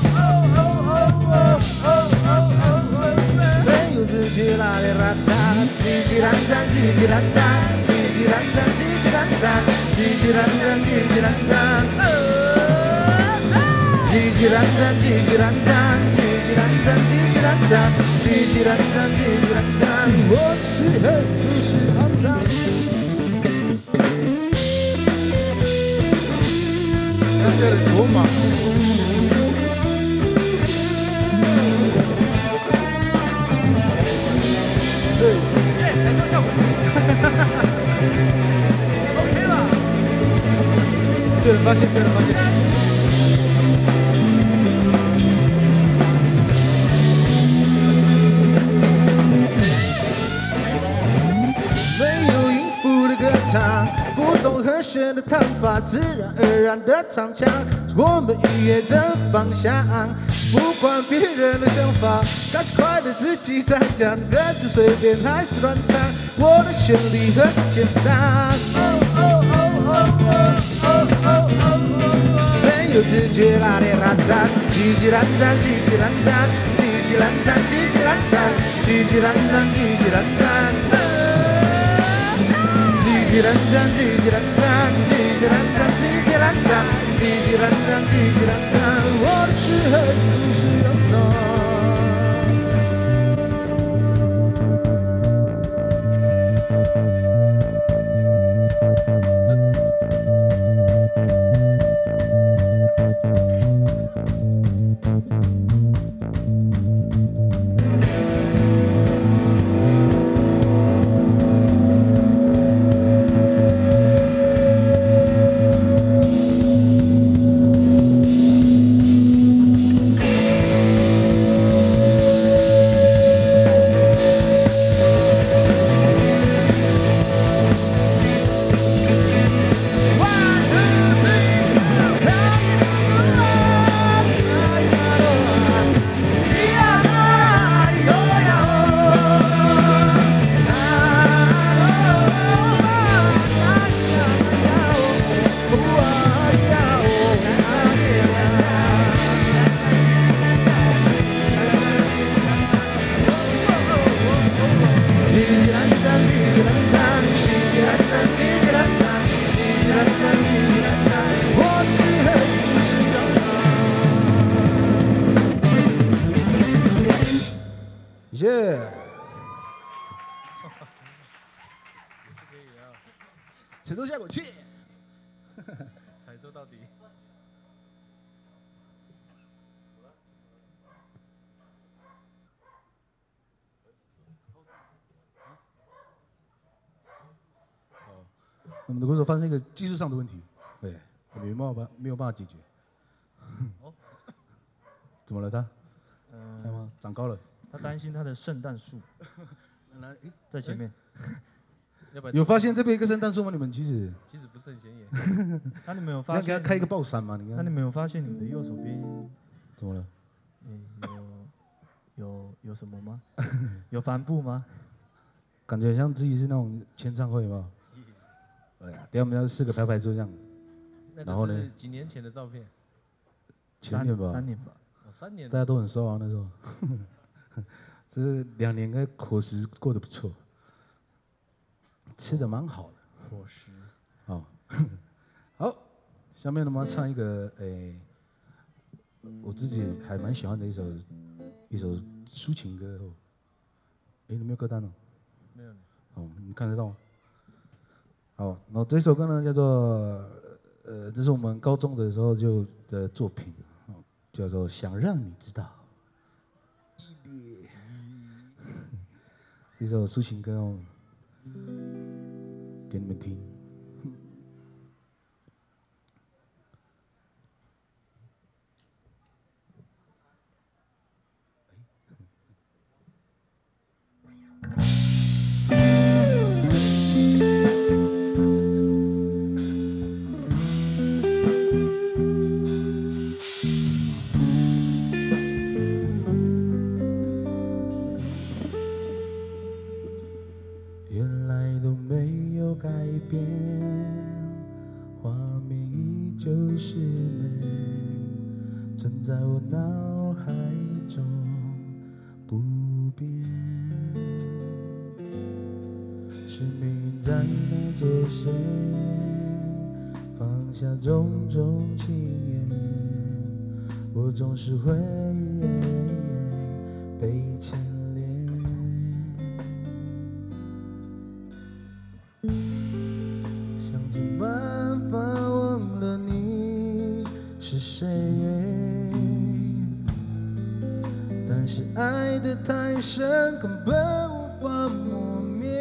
没有字句啦哩啦哒，叽叽啦哒，叽叽啦哒，叽叽啦哒，叽叽啦哒，叽叽啦哒，叽叽啦哒，叽叽啦哒，叽叽啦哒，叽叽啦哒，叽叽啦哒。叽叽啦哒，叽叽啦哒，我是黑，不是肮脏。看这里多忙。对。 台上效果OK 了。 被人发现，被人发现。不懂和弦的弹法，自然而然的唱腔，是我们音乐的方向。不管别人的想法，开始快乐自己在讲，歌词随便还是乱唱，我的旋律很简单。没有自觉啦哩啦哒，叽叽啦哒，叽叽啦哒，叽叽啦哒，叽叽啦哒，叽叽啦哒，叽叽啦哒。叽叽啦哒，叽叽啦哒，叽叽啦哒，叽叽啦哒，叽叽啦哒，叽叽啦哒，我的是黑，不是肮脏。 踩中下口气。 踩中到底。 我们的鼓手发生一个技术上的问题，对，没有办法解决。怎么了他？看吗？长高了。 他担心他的圣诞树在前面。 有发现这边有一个圣诞树吗？你们其实不是很显眼。 那你们有发现？ 给他开一个爆闪吗？你看。 那你们有发现你们的右手边怎么了？ 有什么吗？有帆布吗？ 感觉像自己是那种签唱会吧？对呀，等下我们要4个排排坐这样。然后呢？ 几年前的照片。 前年吧。 3年吧。 3年。 大家都很瘦啊，那时候。这是2年，应该伙食过得不错，吃的蛮好的。 伙食。 好，好，下面我们要唱一个我自己还蛮喜欢的一首抒情歌哦。你没有歌单哦？ 没有。 哦，你看得到吗？好，然后这首歌呢叫做这是我们高中的时候的作品，叫做《想让你知道》。这首抒情歌哦，给你们听。原来都没有改变，画面依旧是美，存在我脑海中不变。是命运在那作祟，放下种种情缘，我总是会被牵连。想尽办法忘了你是谁，但是爱得太深，根本无法磨灭。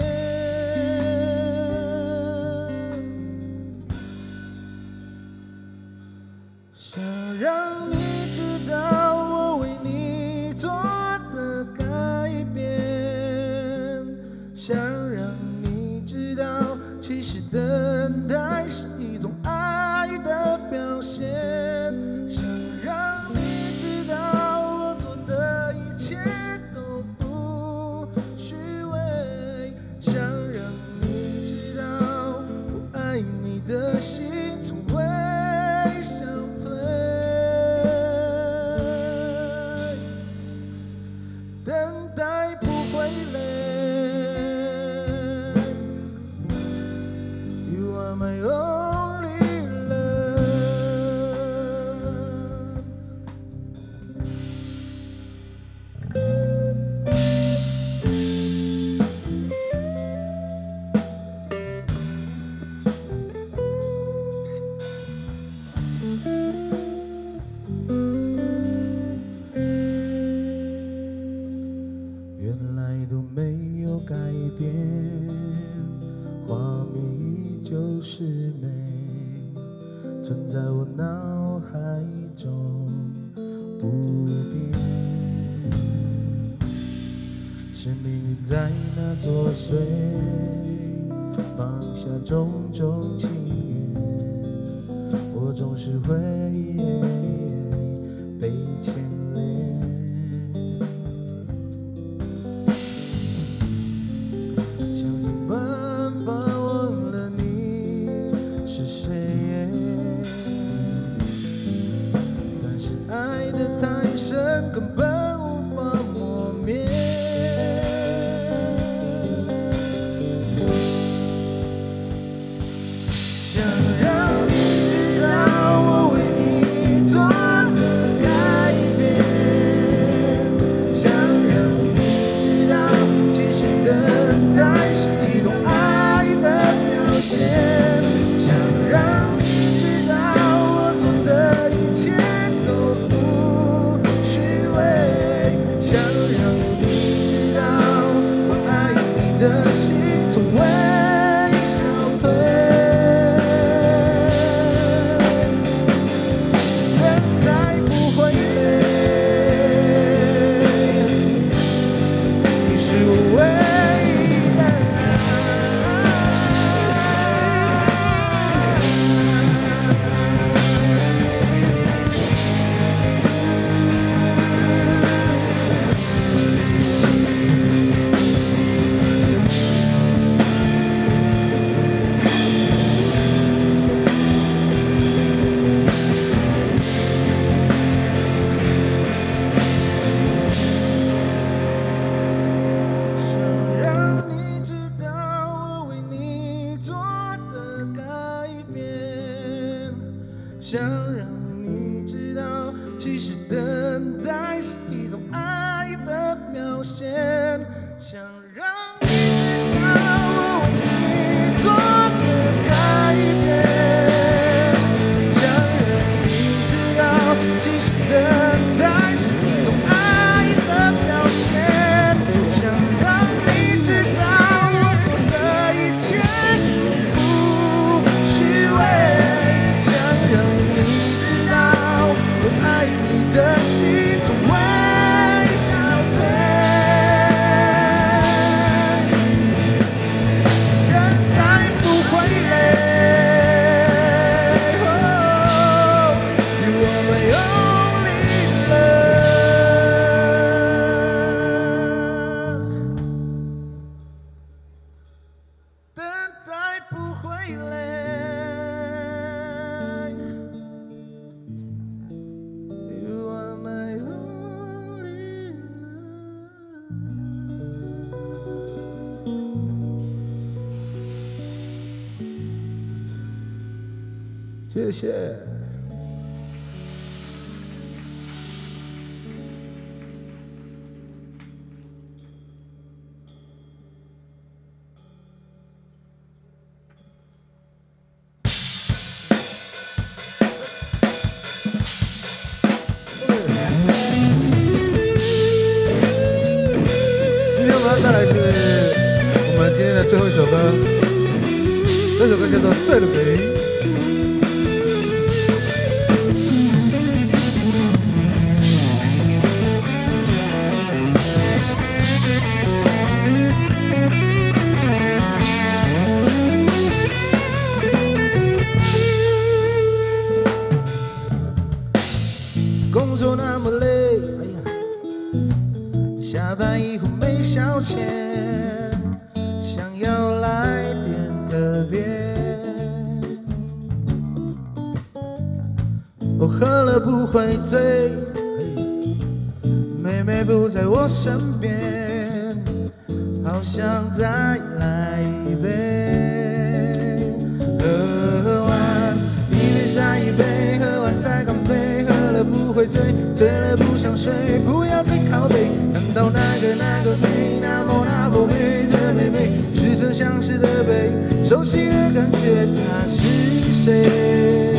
想让你知道我为你做的改变，想让你知道其实等待是一种爱的表现，想让你知道我做的一切都不虚伪，想让你知道我爱你的心从未消退，等待不会累。You are my only love。原来都没有改变，画面依旧是美，存在我脑海中不变。是命运在那作祟，放下种种情缘，我总是会被牵连。想尽办法忘了你是谁，但是爱得太深，根本无法磨灭。想让你知道我为你做的改变。 从微笑退。等待不会累，你是我唯一的想让你知道我为你做的改变，想让你知道，其实等待是一种爱的表现，想让你知道我为你做的改变，想让你知道，其实等待是一种爱的表现，想让你知道我做的一切不虚伪，想让你知道我爱你的心从微笑退。等待不会累。You are my only love。等待不会累。You are my only love。谢谢。今天我们要带来是我们今天的最后一首歌，这首歌叫做《醉了没》。工作那么累，哎呀，下班以后没消遣，想要来点特别。我喝了不会醉，妹妹不在我身边，好想再来一杯。喝完一杯再一杯，喝完再干杯，喝了不会醉，醉了不想睡，不要再靠背。看到那个妹，那么那么美，这妹妹是曾相识的背，熟悉的感觉，她是谁？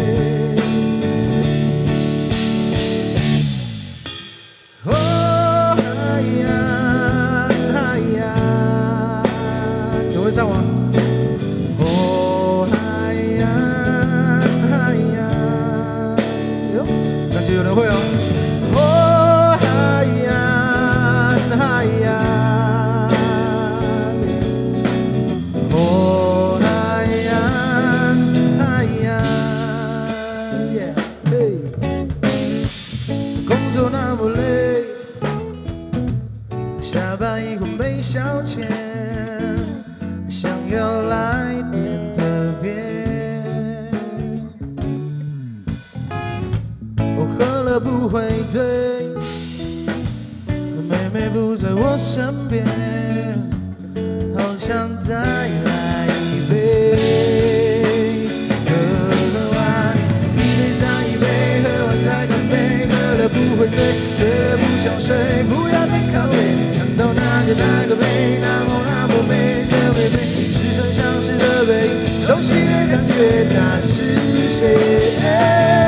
哦，嗨呀，嗨呀，有会唱吗？哦，嗨呀，嗨呀，哟，感觉有人会哦。哦，嗨呀，嗨呀，哦，嗨呀，嗨呀，耶，嘿，工作那么累。下班以后没消遣，想要来点特别。我喝了不会醉，妹妹不在我身边，好想再来一杯。喝完一杯再一杯，喝完再干杯，喝了不会醉，醉了不想睡，不要再靠背。看到那个背，那么美，这妹妹是曾相识的背，熟悉的感觉，她是谁？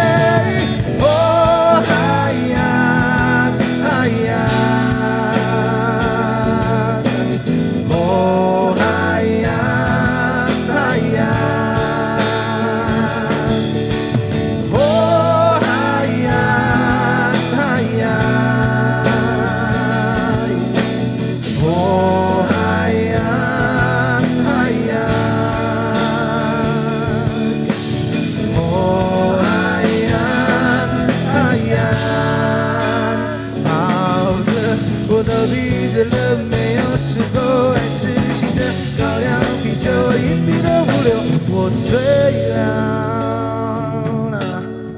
哦，嗨呀，嗨呀，哦。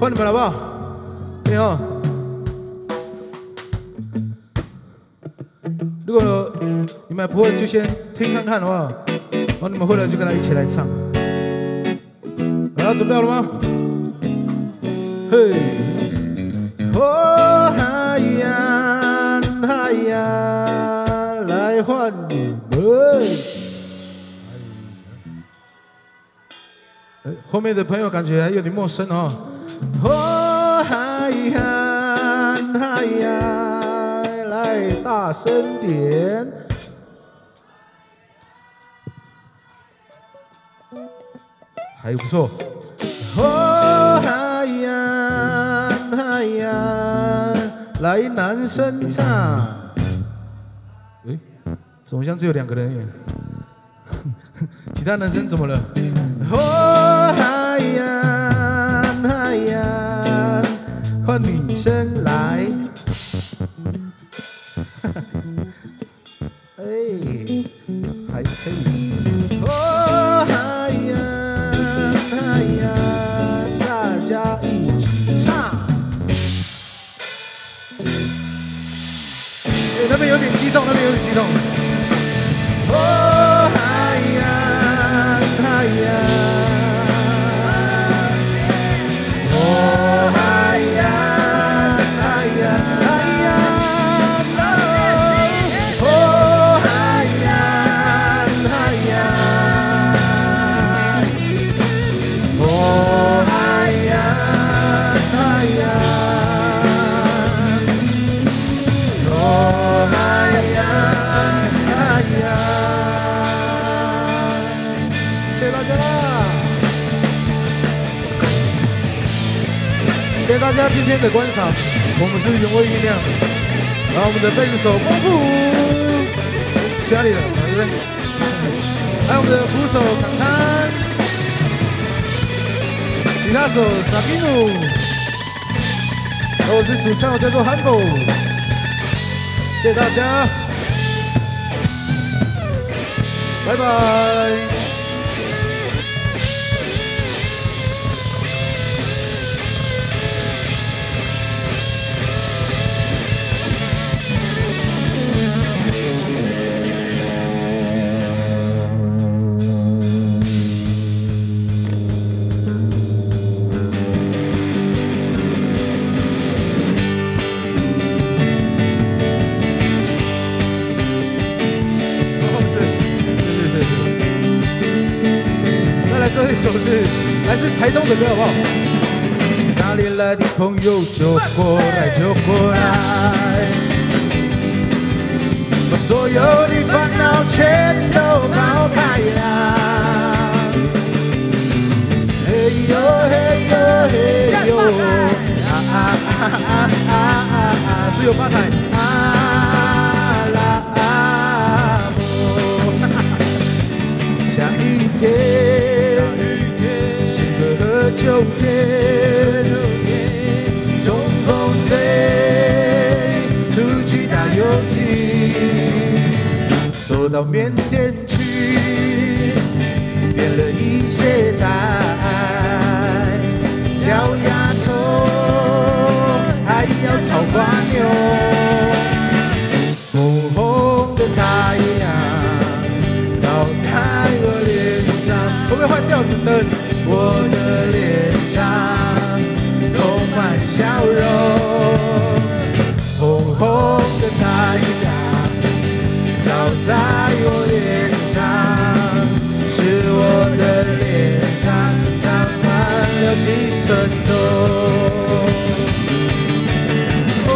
换你们了好不好？对哦。如果你们不会，就先听看看好不好？然后你们会了就跟他一起来唱。好，准备好了吗？嘿，哦嗨呀嗨呀，来换你们。后面的朋友感觉还有点陌生哦。哦嗨呀嗨呀，来大声点。还不错。哦嗨呀嗨呀，来男生唱。诶，怎么像只有2个人耶？其他男生怎么了？哦嗨呀嗨呀，换女生来。哎，还可以。哦嗨呀嗨呀，大家一起唱。哎，那边有点激动，那边有点激动。哦嗨呀嗨呀，哦嗨呀嗨呀嗨呀，哦嗨呀嗨呀，哦嗨呀嗨呀，哦嗨呀嗨呀。谢谢大家啦！谢谢大家今天的观赏，我们是原味力量，然后我们的贝斯手光复去哪里了？对不对？还有我们的鼓手康康，吉他手萨比努，我是主唱，我叫做 Humble。谢谢大家，拜拜。这一首是来自台东的歌，好不好？哪里来的朋友就过来，就过来，把所有的烦恼全都抛开呀！嘿呦嘿呦嘿呦，啊啊啊啊啊啊！是有吧台啊啦啊莫，下雨天。秋天，冲锋队出去打游击，走到缅甸去，变了一些菜，脚丫头还要炒瓜牛，红红的太阳照在我脸上，会不会坏掉？等等。我的脸上充满笑容，红红的太阳照在我脸上，使我的脸上长满了青春痘。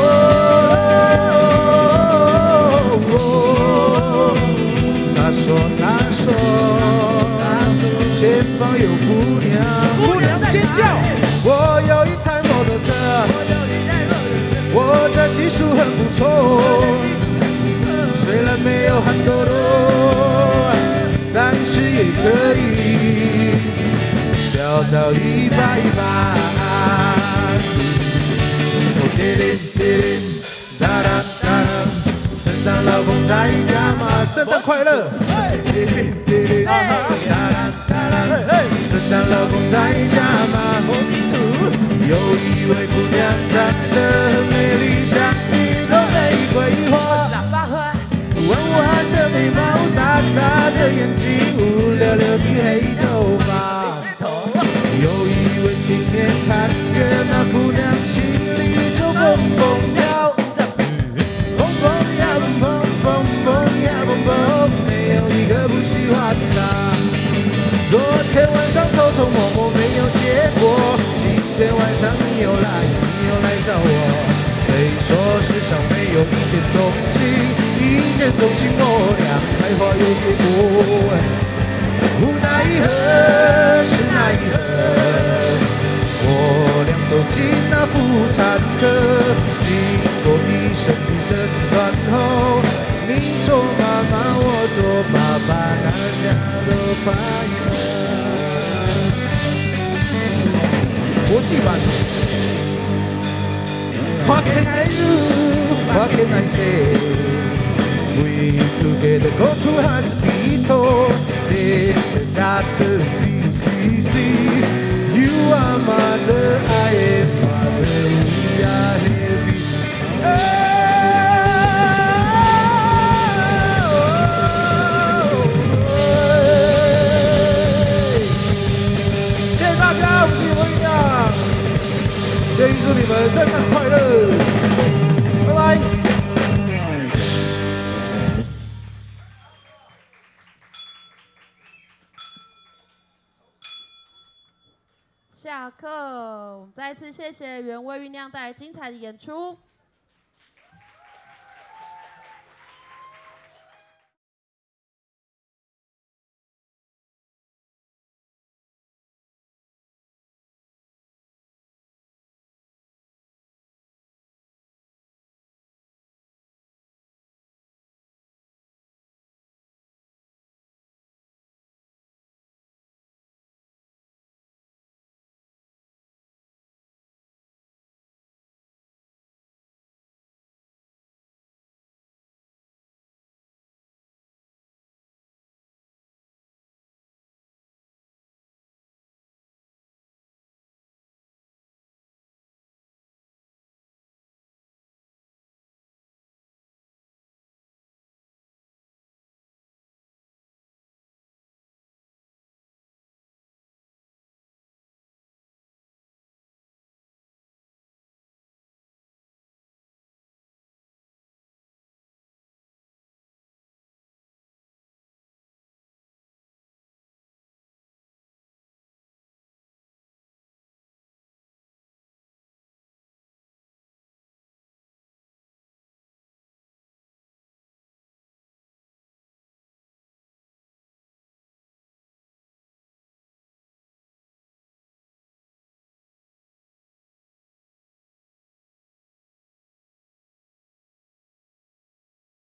他说。前方有姑娘，姑娘尖叫！我有一台摩托车，我的技术很不错，虽然没有很多路，但是也可以飙到180。哦叮铃叮铃，哒啦哒啦，圣诞老公在家吗？圣诞快乐！叮铃叮铃，哒啦。圣诞老公在家吗？红地图有一位姑娘长得很美丽，像一朵玫瑰花。弯弯的眉毛，大大的眼睛，乌溜溜的黑头发。有一位青年看见那姑娘，心里就蹦蹦跳。蹦蹦呀蹦蹦，蹦蹦呀蹦蹦，没有一个不喜欢她。昨天晚上偷偷摸摸没有结果，今天晚上你又来找我。谁说世上没有一见钟情？一见钟情，我俩开花有结果。奈何是奈何，我俩走进那妇产科，经过医生的诊断后，你做妈妈，我做爸爸，大家都快乐。国际版。What can I do? What can I say? We together go to hospital. Let the doctor see. You are mother, I am father. We are happy. Oh, 先祝你们圣诞快乐，拜拜。 下课，我们再次谢谢原味酝酿带来精彩的演出。